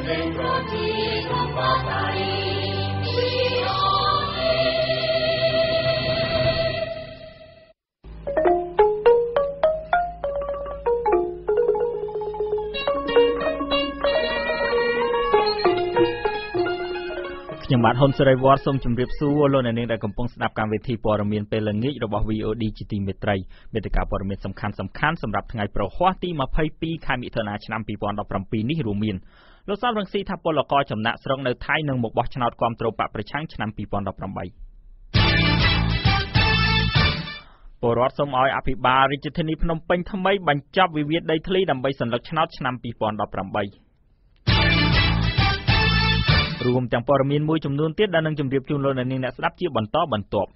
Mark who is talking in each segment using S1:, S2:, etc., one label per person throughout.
S1: ខ្ញុំបាទហ៊ុនសេរីវត្តសូមជម្រាបសួរលោកអ្នកនាងដែលកំពុងស្ដាប់កម្មវិធីព័ត៌មានពេលល្ងាចរបស់ VOD ជាទីមេត្រីមេតិការព័ត៌មានសំខាន់ៗសម្រាប់ថ្ងៃប្រហ័សទី22ខែមិថុនាឆ្នាំ2017នេះរួមមានលោកសំរងស៊ីថាពលករចំណាក់ស្រុកនៅថៃនឹងមកបោះឆ្នោតគាំទ្របកប្រឆាំងឆ្នាំ2018ពលរដ្ឋសូមឲ្យអភិបាលរាជធានីភ្នំពេញថ្មីបញ្ចប់វិវាទដីធ្លីដើម្បីសន្លឹកឆ្នោតឆ្នាំ2018រួមទាំងព័ត៌មានមួយចំនួនទៀតដែលនឹងជម្រាបជូនលោកអ្នកនាងអ្នកស្ដាប់ជាបន្តបន្ទាប់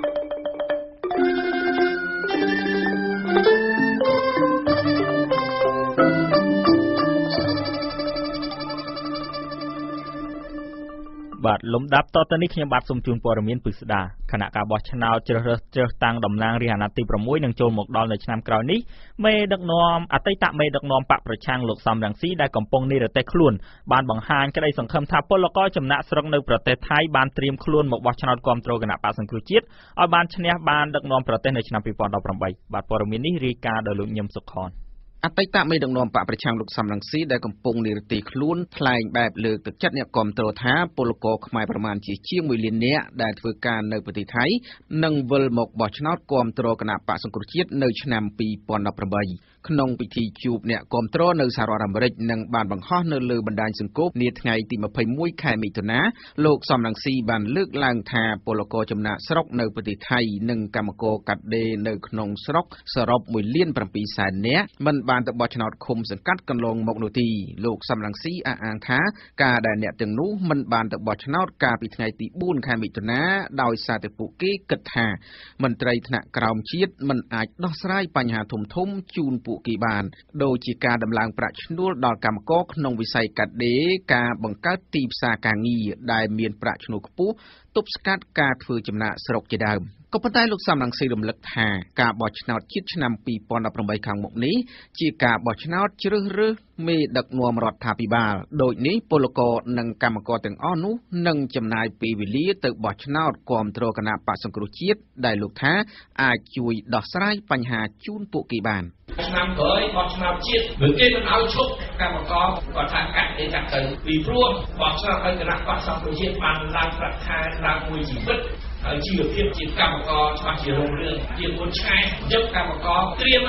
S1: បាទលំដាប់តទៅនេះខ្ញុំបាទសូមជូនព័ត៌មានពិស្ដាគណៈការបោះឆ្នោតជ្រើសរើសតាំងតំណាងរាស្ត្រអាណត្តិទី6នឹងចូលមកដល់នៅឆ្នាំក្រោយនេះមេដឹកនាំអតីតមេដឹកនាំបកប្រឆាំងលោកសំរងស៊ីដែលកំពុងនិរទេសខ្លួនបានបង្ហាញក្តីសង្ឃឹមថាពលករចំណាក់ស្រុកនៅប្រទេសថៃបានត្រៀមខ្លួនមកបោះឆ្នោតគាំទ្រគណៈបកសង្គ្រោះជាតិឲ្យបានឈ្នះបានដឹកនាំប្រទេសនៅឆ្នាំ2018បាទព័ត៌មាននេះរាយការណ៍ដោយលោកញឹមសុខនអតីតមេដឹកនាំបកប្រឆាំងលោកសំរងស៊ីដែលកំពុងនិរទេសខ្លួនថ្លែងបែបលើកទឹកចិត្តអ្នកគាំទ្រថាពលករខ្មែរប្រមាណជាង1លាននាក់ដែលធ្វើការនៅប្រទេសថៃនឹងវិលមកបោះឆ្នោតគាំទ្រគណៈបកសង្គ្រោះជាតិនៅឆ្នាំ2018ក្នុងពិធីជួបអ្នកគាំទ្រនៅសហរដ្ឋអាមេរិកនិងបានបង្ហោះនៅលើបណ្ដាញសង្គមនាថ្ងៃទី21ខែមិថុនាលោកសំរងស៊ីបានលើកឡើងថាពលករចំណាក់ស្រុកនៅប្រទេសថៃនិងកម្មករកាត់ដេរនៅក្នុងស្រុកសរុប1.7 លាននាក់មិនបានទៅបោះឆ្នោតឃុំសង្កាត់កន្លងមកនោះទេលោកសំរងស៊ីអះអាងថាការដែលអ្នកទាំងនោះមិនបានទៅបោះឆ្នោតកាលពីថ្ងៃទី4ខែមិថុនាដោយសារតែពួកគេគិតថាមន្ត្រីថ្នាក់ក្រោមជាតិមិនអាចដោះស្រាយបញ្ហាធំៗជូនពួកគេបានដូចជាការដំឡើងប្រាក់ឈ្នួលដល់កម្មករក្នុងវិស័យកាត់ដេរការបង្កើតទីផ្សារការងារដែលមានប្រាក់ឈ្នួលខ្ពស់ទប់ស្កាត់ការធ្វើចំណាកស្រុកជាដើមក៏ប៉ុន្តែលោកសំរងស៊ីរំលឹកថាការបោះឆ្នោតជាតិឆ្នាំ2018ខាងមុខនេះជាការបោះឆ្នោតជ្រើសរើសមេដឹកនាំរដ្ឋាភិបាលដូចនេះពលករនិងកម្មករទាំងអស់នោះនឹងចំណាយពេលវេលាទៅបោះឆ្នោតគាំទ្រគណៈបកសង្គ្រោះជាតិដែលលោកថាអាចជួយដោះស្រាយបញ្ហាជូនពួកគេបាន
S2: ឆ្នាំក្រោយបោះឆ្នោតជាតិបើគេមិនឲ្យឈប់កម្មករគាត់ថាកាត់ទេកាត់ទៅពីព្រោះបោះឆ្នោតឲ្យគណៈបកសង្គ្រោះជាតិបានឡើងប្រាក់ខែឡើងមួយជីវិតហើយជីវភាពជាកម្មករច្បាស់ជារុងរឿងជាមុនឆ្ងាយយកកម្មករត្រៀម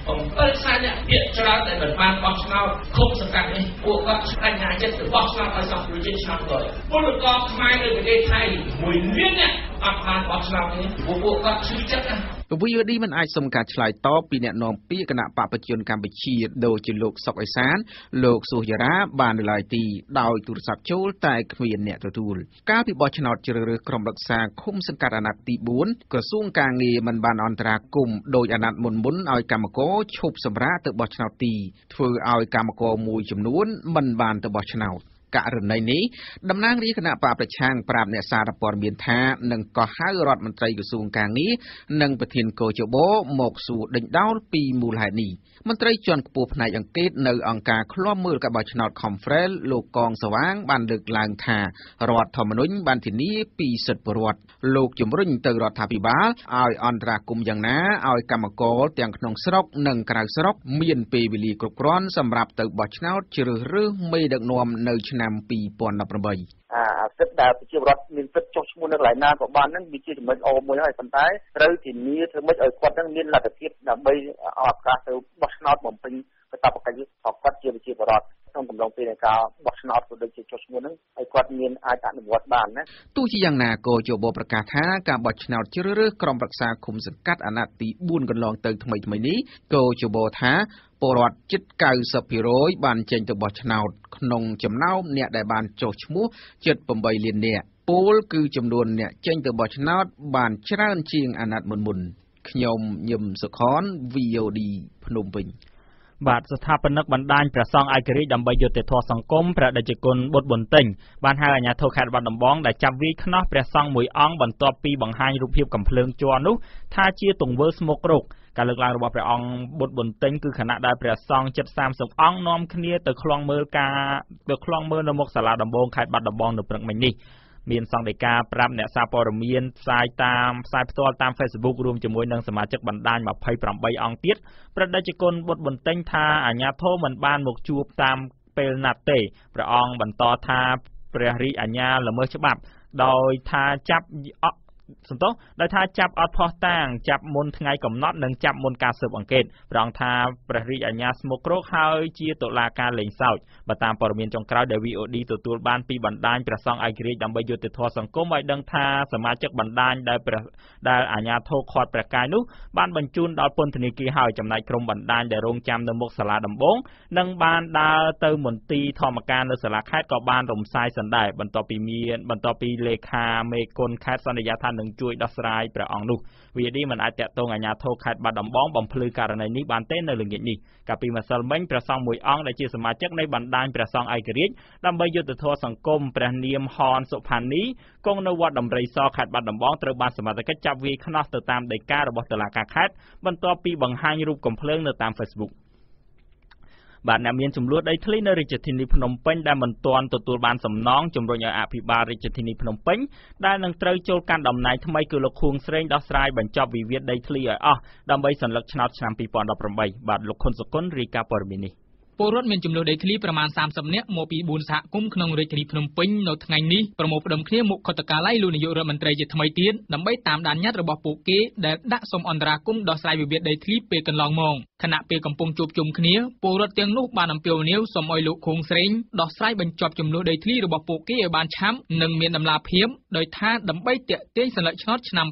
S2: 7ខែនេះពាក្យច្រើនតែមិនបានបោះឆ្នោតឃុំសង្កាត់នេះពួកគាត់បញ្ញាចិត្តទៅបោះឆ្នោតឲ្យសង្គ្រោះជាតិឆ្នាំក្រោយពលករខ្មែរនៅប្រទេសថៃ1 លាននាក់អត់បានបោះឆ្នោតនេះពួកគាត់ឈឺចិត្តណា
S1: VOD មិនអាចសុំការឆ្លើយតបពីអ្នកនាំពាក្យគណៈបកប្រជាជនកម្ពុជាដូចជាលោកសុកអេសានលោកសុយារ៉ាបាននៅឡើយទីដោយទូរស័ព្ទចូលតែគ្មានអ្នកទទួលកាលពីបោះឆ្នោតជ្រើសរើសក្រុមរក្សាឃុំសង្កាត់អាណត្តិទី4ក្រសួងការងារមិនបានអន្តរាគមន៍ដោយអាណត្តិមុនឲ្យកម្មករឈប់សម្រាកទៅបោះឆ្នោតទីធ្វើឲ្យកម្មករមួយចំនួនមិនបានទៅបោះឆ្នោតករណីនេះតំណាងរាជគណៈបកប្រឆាំងប្រាប់អ្នកសារព័ត៌មានថានឹងកោះហៅរដ្ឋមន្ត្រីក្រសួងការងារនិងប្រធានកោជបមកសួរដេញដោលពីមូលហេតុនេះមន្ត្រីជាន់ខ្ពស់ផ្នែកអង្កេតនៅអង្គការឃ្លាំមើលការបោះឆ្នោត Khmer លោកកងសវាងបានលើកឡើងថារដ្ឋធម្មនុញ្ញបានធានាពីសិទ្ធិពលរដ្ឋលោកជំរុញទៅរដ្ឋាភិបាលឲ្យអន្តរាគមន៍យ៉ាងណាឲ្យកម្មករទាំងក្នុងស្រុកនិងក្រៅស្រុកមានពេលវេលាគ្រប់គ្រាន់សម្រាប់ទៅបោះឆ្នោតជ្រើសរើសមេដឹកនាំនៅឆ្នាំ2018
S3: សិទ្ធិដែលប្រជាពលរដ្ឋមានសិទ្ធិចុះឈ្មោះនៅកន្លែងណាក៏បានហ្នឹងវាជាចំណុចល្អមួយហើយប៉ុន្តែត្រូវធានាធ្វើម៉េចឲ្យគាត់នឹងមានលទ្ធភាពដើម្បីឲ្យឱកាសទៅបោះឆ្នោតបំពេញកាតព្វកិច្ចរបស់គាត់ជាប្រជាពលរដ្ឋក្នុងកំឡុងពេលនៃការបោះឆ្នោតក៏ដូចជាចុះឈ្មោះហ្នឹងឲ្យគាត់មានអាចអនុវត្តបានណា
S1: ទោះជាយ៉ាងណាក៏ជបប្រកាសថាការបោះឆ្នោតជ្រើសរើសក្រុមប្រឹក្សាឃុំសង្កាត់អាណត្តិទី4កន្លងទៅថ្មីនេះក៏ជបថាពលរដ្ឋជិត 90% បានចេញទៅបោះឆ្នោតក្នុងចំណោមអ្នកដែលបានចុះឈ្មោះជិត8 លាននាក់ពលគឺចំនួនអ្នកចេញទៅបោះឆ្នោតបានច្រើនជាងអាណត្តិមុនខ្ញុំញឹមសុខន VOD ភ្នំពេញបាទស្ថាបនិកបណ្ដាញព្រះសង្ឃឯករាជ្យដើម្បីយុត្តិធម៌សង្គមព្រះតេជគុណបុត្របន្ទិញបានហៅអាជ្ញាធរខេត្តបាត់ដំបងដែលចាប់វាយខ្នោះព្រះសង្ឃមួយអង្គបន្ទាប់ពីបង្ហាញរូបភាពកំភ្លើងជ័រនោះថាជាទង្វើស្មុគរោគការលើកឡើងរបស់ព្រះអង្គបុត្របន្ទិញគឺខណៈដែលព្រះសង្ឃជិត30អង្គនាំគ្នាទៅខ្លងមើលនៅមុខសាលាដំបងខេត្តបាត់ដំបងនៅព្រឹកមិញនេះមានសង្ឃដីកាប្រាប់អ្នកសារព័ត៌មានផ្សាយផ្ទាល់តាម Facebook រួមជាមួយនឹងសមាជិកបណ្ដាញ28អង្គទៀតប្រតិជនគុណបុត្របន្ទិញថាអាជ្ញាធរមិនបានមកជួបតាមពេលណាត់ទេព្រះអង្គបន្តថាព្រះរាជអាជ្ញាល្មើសច្បាប់ដោយថាចាប់អត់ផុសតាងចាប់មុនថ្ងៃកំណត់និងចាប់មុនការស៊ើបអង្កេតព្រះអង្គថាព្រះរាជអាជ្ញាស្មុគគ្រោកហើយជាតុលាការលេងសើចបើតាមព័ត៌មានចុងក្រោយដែល VOD ទទួលបានពីបណ្ដាញព្រះសង្ឃឯករាជ្យដើម្បីយុត្តិធម៌សង្គមឲ្យដឹងថាសមាជិកបណ្ដាញដែលអាជ្ញាធរឃាត់ព្រះកាយនោះបានបញ្ជូនដល់ពន្ធនាគារហើយចំណែកក្រុមបណ្ដាញដែលរងចាំនៅមុខសាលាដំបងនិងបានដើរទៅមន្ទីរធម្មការនៅសាលាខេត្តក៏បានរំសាយសិនដែរបន្ទាប់ពីលេខាមេគុណខេត្តសន្យាថានឹងជួយដោះស្រាយព្រះអង្គនោះ VOD មិនអាចតាក់ទងអាជ្ញាធរខេត្តបាត់ដំបងបំភ្លឺករណីនេះបានទេនៅល្ងាចនេះកាលពីម្សិលមិញព្រះសង្ឃមួយអង្គដែលជាសមាជិកនៃបណ្ដាញព្រះសង្ឃឯករាជ្យដើម្បីយុត្តិធម៌សង្គមព្រះនាមហនសុផានីគង់នៅវត្តដំរីសខេត្តបាត់ដំបងត្រូវបានសមត្ថកិច្ចចាប់វាយខ្នោះទៅតាមដីការបស់តុលាការខេត្តបន្ទាប់ពីបង្ហាញរូបកំភ្លើងនៅតាម Facebookបាទអ្នកមានចំនួនដីធ្លីនៅរាជធានីភ្នំពេញដែលមិនទាន់ទទួលបានសំណងជំរុញឲ្យអភិបាលរាជធានីភ្នំពេញដែលនឹងត្រូវចូលកាន់តំណែងថ្មីគឺលោកខួងស្រេងដោះស្រាយបញ្ចប់វិវាទដីធ្លីឲ្យអស់ដើម្បីសន្លឹកឆ្នោតឆ្នាំ2018បាទលោកខុនសុគន្ធរាយការណ៍ព័ត៌មាននេះពលរដ្ឋមានចំនួនដីធ្លីប្រមាណ30នាក់មកពី4សហគមន៍ក្នុងរាជធានីភ្នំពេញនៅថ្ងៃនេះប្រមូលផ្ដុំគ្នាមុខខុទ្ទកាល័យលោកនាយករដ្ឋមន្ត្រីជាថ្មីទៀតដើម្បីតាមដានញត្តិរបស់ពួកគេដែលដាក់សុំអន្តរាគមន៍ដោះស្រាយវិវាទដីធ្លីពេលកន្លងមកខណៈពេលកំពុងជួបជុំគ្នាពលរដ្ឋទាំងនោះបានអំពាវនាវសូមឲ្យលោកខួងស្រេងដោះស្រាយបញ្ចប់ចំនួនដីធ្លីរបស់ពួកគេឲ្យបានឆាប់និងមានដំណាភាពដោយថាដើម្បីទាក់ទាញសន្លឹកឆ្នោតឆ្នាំ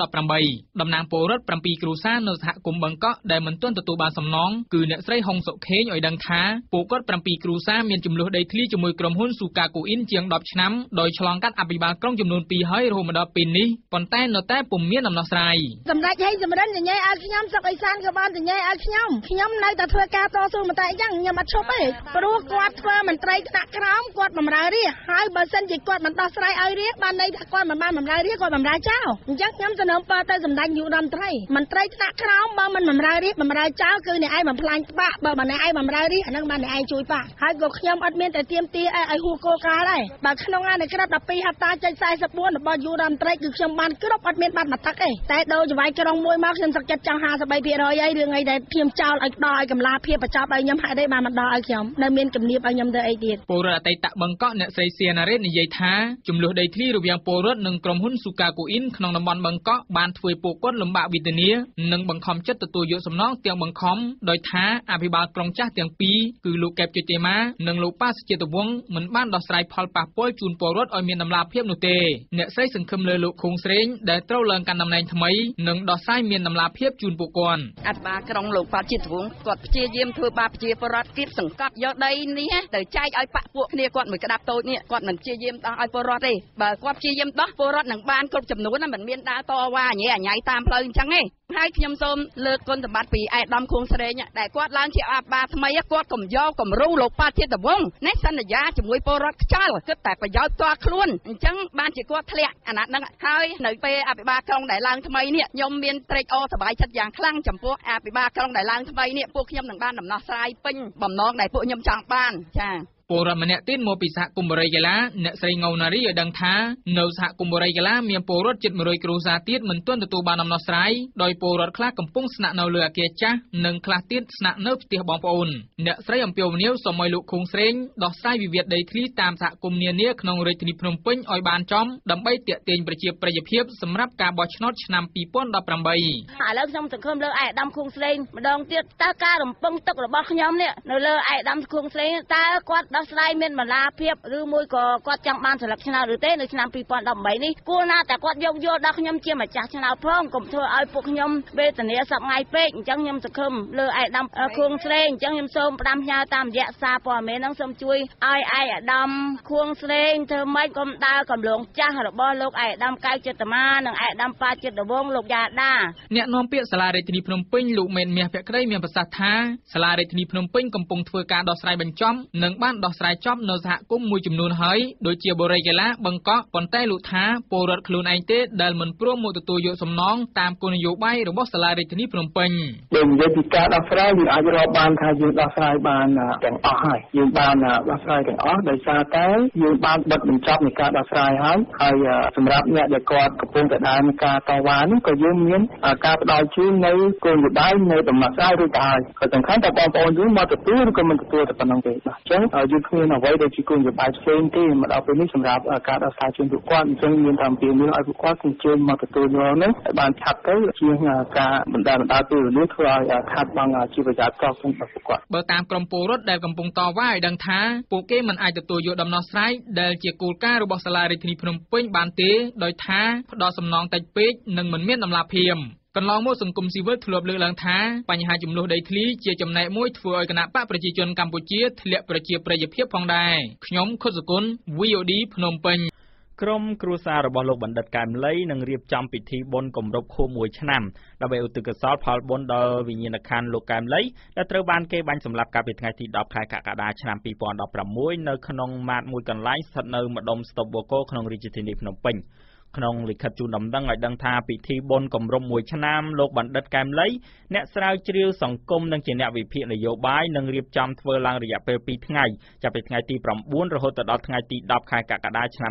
S1: 2018តំណាងពលរដ្ឋ7គ្រួសារនៅសហគមន៍បឹងកក់ដែលមិនទាន់ទទួលបានសំណងគឺអ្នកស្រីហុងសុខេងឲ្យដឹងថាពួកគាត់7គ្រួសារមានចំនួនដីធ្លីជាមួយក្រុមហ៊ុនស៊ូកាកូអ៊ីនជាង10ឆ្នាំដោយឆ្លងកាត់អភិបាលក្រុងចំនួន2ហើយរហូតមកដល់ពេលនេះប៉ុន្តែនៅតែពុំមានដំណោះស្រាយ
S4: សម្ដេចហេងសំរិនញញ៉ៃឲ្យខ្ញុំសុកអេសានក៏បានញញ៉ៃឲ្យខ្ញុំនៅតែធ្វើការតស៊ូមកតែអញ្ចឹងខ្ញុំអត់ឈប់ទេព្រោះគាត់ធ្វើមន្ត្រីថ្នាក់ក្រោមគាត់បម្រើរាជហើយបើសិនជាគាត់មិនដោះស្រាយឲ្យរាជបានន័យថាគាត់មិនបានបម្រើរាជគាត់បម្រើចោលអញ្ចឹងខ្ញុំសំណូមពរទៅសម្ដេចនាយករដ្ឋមន្ត្រីមន្ត្រីថ្នាក់ក្រោមបើមិនបម្រើរាជបម្រើចោលគឺអ្នកឯងបំផ្លាញបាក់បើអ្នកឯងបម្រើរាជអានឹងបានអ្នកឯងជួយបាក់ហើយក៏ខ្ញុំអត់មានតែទៀមទាឲ្យហួគោកាលដែរបើក្នុងអានក្រិត12ហត្តាចុច44របស់យុរដ្ឋមន្ត្រីគឺខ្ញុំបានគ្រប់អត់មានបាត់មកទឹកទេតែដូរចង្វាយក្រុងមួយមកខ្ញុំសឹកចិត្តចង់53%អីរឿងអីដែលខ្ញុំចោលឲ្យដល់ឲ្យកម្លាភាពបញ្ចប់ឲ្យខ្ញុំហេតុអីបានមិនដល់ឲ្យខ្ញុំនៅមានគំនាបឲ្យខ្ញុំទៅអីទៀត
S1: ពលរដ្ឋអតីតបឹងកក់អ្នកស្រីសៀណារ៉េតនិយាយថាចំនួនដីធ្លីរវាងពលរដ្ឋនិងក្រុមហ៊ុនស៊ូកាកូអ៊ីនក្នុងតំបន់បឹងកក់បានធ្វើពួកគាត់លំបាកវេទនានិងបង្ខំចិត្តទទួលយកសំណងទាំងបង្ខំដោយថាអភិបាលក្រុងចាស់ទាំងពីរគឺលោកកែបជេម៉ានិងលោកប៉ាសជាតិវង្សមិនបានដោះស្រាយផលប៉ះពាល់ជូនពលរដ្ឋឲ្យមានដំណាភាពនោះទេអ្នកស្រីសង្ឃឹមលើលោកខួងស្រេងដែលត្រូវឡើងកាន់តំណែងថ្មីនិងដោះស្រាយមានដំណាភាពជូនពួកគាត់
S5: អភិបាលក្រុងលោកប៉ាជាតិវង្សគាត់ព្យាយាមធ្វើបាបប្រជាពលរដ្ឋគៀបសង្កត់យកដីនេះទៅចែកឲ្យបាក់ពួកគ្នាគាត់មួយក្តាប់តូចនេះគាត់មិនព្យាយាមដោះឲ្យពលរដ្ឋទេបើគាត់ព្យាយាមដោះពលរដ្ឋនឹងបានគ្រប់ចំនួនមិនមានដើរតវ៉ាញ៉ៃញ៉ៃតាមផ្លូវអញ្ចឹងទេហើយខ្ញុំសូមលើកគុណសម្បត្តិពីឯកឧត្តមខួងស្រេងដែលគាត់ឡើងជាអភិបាលថ្មីគាត់កុំយកគំរូលោកប៉ាជាតិវង្សនេះសន្យាជាមួយពលរដ្ឋខ្ចល់គិតតែប្រយោជន៍ផ្ទាល់ខ្លួនអញ្ចឹងបានជាគាត់ធ្លាក់អាណត្តិហ្នឹងហើយនៅពេលអភិបាលក្រុងដែលឡើងថ្មីនេះខ្ញុំមានត្រេកអរសប្បាយចិត្តយ៉ាងខ្លាំងចំពោះអភិបាលក្រុងដែលឡើងថ្មីនេះពួកខ្ញុំនឹងបានដំណោះស្រាយពេញបំណងដែលពួកខ្ញុំចង់បានចា៎
S1: ពលរដ្ឋម្នាក់ទៀតមកពីសហគមន៍បរិយាកាឡាអ្នកស្រីងៅណារីឲ្យដឹងថានៅសហគមន៍បរិយាកាឡាមានពលរដ្ឋជិត100គ្រួសារទៀតមិនទាន់ទទួលបានដំណោះស្រាយដោយពលរដ្ឋខ្លះកំពុងស្នាក់នៅលើអគារចាស់និងខ្លះទៀតស្នាក់នៅផ្ទះបងប្អូនអ្នកស្រីអំពាវនាវសូមឲ្យលោកខួងស្រេងដោះស្រាយវិវាទដីធ្លីតាមសហគមន៍នានាក្នុងរាជធានីភ្នំពេញឲ្យបានចំដើម្បីទាក់ទាញប្រជាប្រិយភាពសម្រាប់ការបោះឆ្នោតឆ្នាំ2018ឥឡូវ
S4: ខ្ញុំសង្ឃឹមលើឯកឧត្តមខួងស្រេងម្ដងទៀតតើការរំពឹងទុករបស់ខ្ញុំនេះនៅលើឯកឧត្តមខួងស្រេងតើគាត់ដោះស្រាយមានបន្លាភាពឬមួយក៏គាត់ចង់បានសិលឹកឆ្នោតឬទេនៅឆ្នាំ2018នេះគួរណាតែគាត់យកដល់ខ្ញុំជាម្ចាស់ឆ្នោតផងកុំធ្វើឲ្យពួកខ្ញុំវេទនាសប្ងៃពេកអញ្ចឹងខ្ញុំសង្ឃឹមលើឯកឧត្តមខួងស្រេងអញ្ចឹងខ្ញុំសូមផ្ដាំផ្ញើតាមរយៈសារព័ត៌មានហ្នឹងសូមជួយឲ្យឯកឧត្តមខួងស្រេងធ្វើម៉េចកុំដើរកំឡុងចាស់របស់លោកឯកឧត្តមកៅចិត្តមានិងឯកឧត្តមប៉ាចិត្តវង្សលោកយ៉ាដា
S1: អ្នកនាំពាក្យសាលារាជធានីភ្នំពេញលោកមេនមាសភក្តីមានប្រសាសន៍ថាសាលារាជធានីភ្នំពេញកំពុងធ្វើការដោះស្រាយបញ្ចំនិងបាន
S6: ដោះស្រាយចប់នៅសហគមន៍មួយចំនួនហើយដូចជាបូរីកេឡាបង្កក់ប៉ុន្តែលោកថាពលរដ្ឋខ្លួនឯងទេដែលមិនព្រមមកទទួលយកសំណងតាមគោលនយោបាយរបស់សាលារាជធានីភ្នំពេញ
S7: យើងនិយាយពីការដោះស្រាយយើងអាចរាប់បានថាយើងដោះស្រាយបានទាំងអស់ហើយយើងបានដោះស្រាយទាំងអស់ដោយសារតែយើងបានបិទបញ្ចប់នៃការដោះស្រាយហើយសម្រាប់អ្នកដែលគាត់កំពុងតែដើរនឹងការតវ៉ានេះក៏យើងមានការផ្ដល់ជូននៅគោលនយោបាយនៅដំណោះស្រាយរួចទៅហើយក៏សំខាន់តែបងប្អូនយើងមកទទួលឬក៏មិនទទួលតែប៉ុណ្ណឹងទេបាទអញ្ចឹងយើងគ្មានអ្វីដែលជាគោលនយោបាយផ្សេងទេមកដល់ពេលនេះសម្រាប់ការដោះស្រាយជូនពួកគាត់អញ្ចឹងមានតាមពីនេះឲ្យពួកគាត់អញ្ជើញមកទទួលយកនេះឲ្យបានឆាប់ទៅជាងការបណ្ដាពេលវេលាធ្វើឲ្យខាត់បងជីវភាពកសរបស់ពួកគាត់
S6: បើតាមក្រមពលរដ្ឋដែលកំពុងតវ៉ាឲ្យដឹងថាពួកគេមិនអាចទទួលយកដំណោះស្រាយដែលជាគោលការណ៍របស់សាលារាជធានីភ្នំពេញបានទេដោយថាផ្ដល់សំណងតិចពេកនិងមិនមានតម្លាភាពកន្លងមកសង្គមស៊ីវិលធ្លាប់លើកឡើងថាបញ្ហាចំនួនដីធ្លីជាចំណែកមួយធ្វើឲ្យគណៈបកប្រជាជនកម្ពុជាធ្លាក់ប្រជាប្រិយភាពផងដែរខ្ញុំខុសសុគន្ធ VOD ភ្នំពេញ
S1: ក្រុមគ្រួសាររបស់លោកបណ្ឌិតកែមលីនឹងរៀបចំពិធីបុណ្យគម្រប់ខួប1ឆ្នាំដើម្បីឧទ្ទិសកុសលផលបុណ្យដល់វិញ្ញាណក្ខន្ធលោកកែមលីដែលត្រូវបានគេបាញ់សម្លាប់កាលពីថ្ងៃទី10ខែកក្កដាឆ្នាំ2016នៅក្នុងម៉ាតមួយកន្លែងស្ថិតនៅម្ដុំស្តុបបូកូក្នុងរាជធានីភ្នំពេញក្នុងលិខិតជូនដំណឹងឲ្យដឹងថាពិធីបុណ្យគម្រប់1ឆ្នាំលោកបណ្ឌិតកែមលីអ្នកស្រាវជ្រាវសង្គមនិងជាអ្នកវិភាគនយោបាយនឹងរៀបចំធ្វើឡើងរយៈពេល2ថ្ងៃចាប់ពីថ្ងៃទី9រហូតដល់ថ្ងៃទី10ខែកក្កដាឆ្នាំ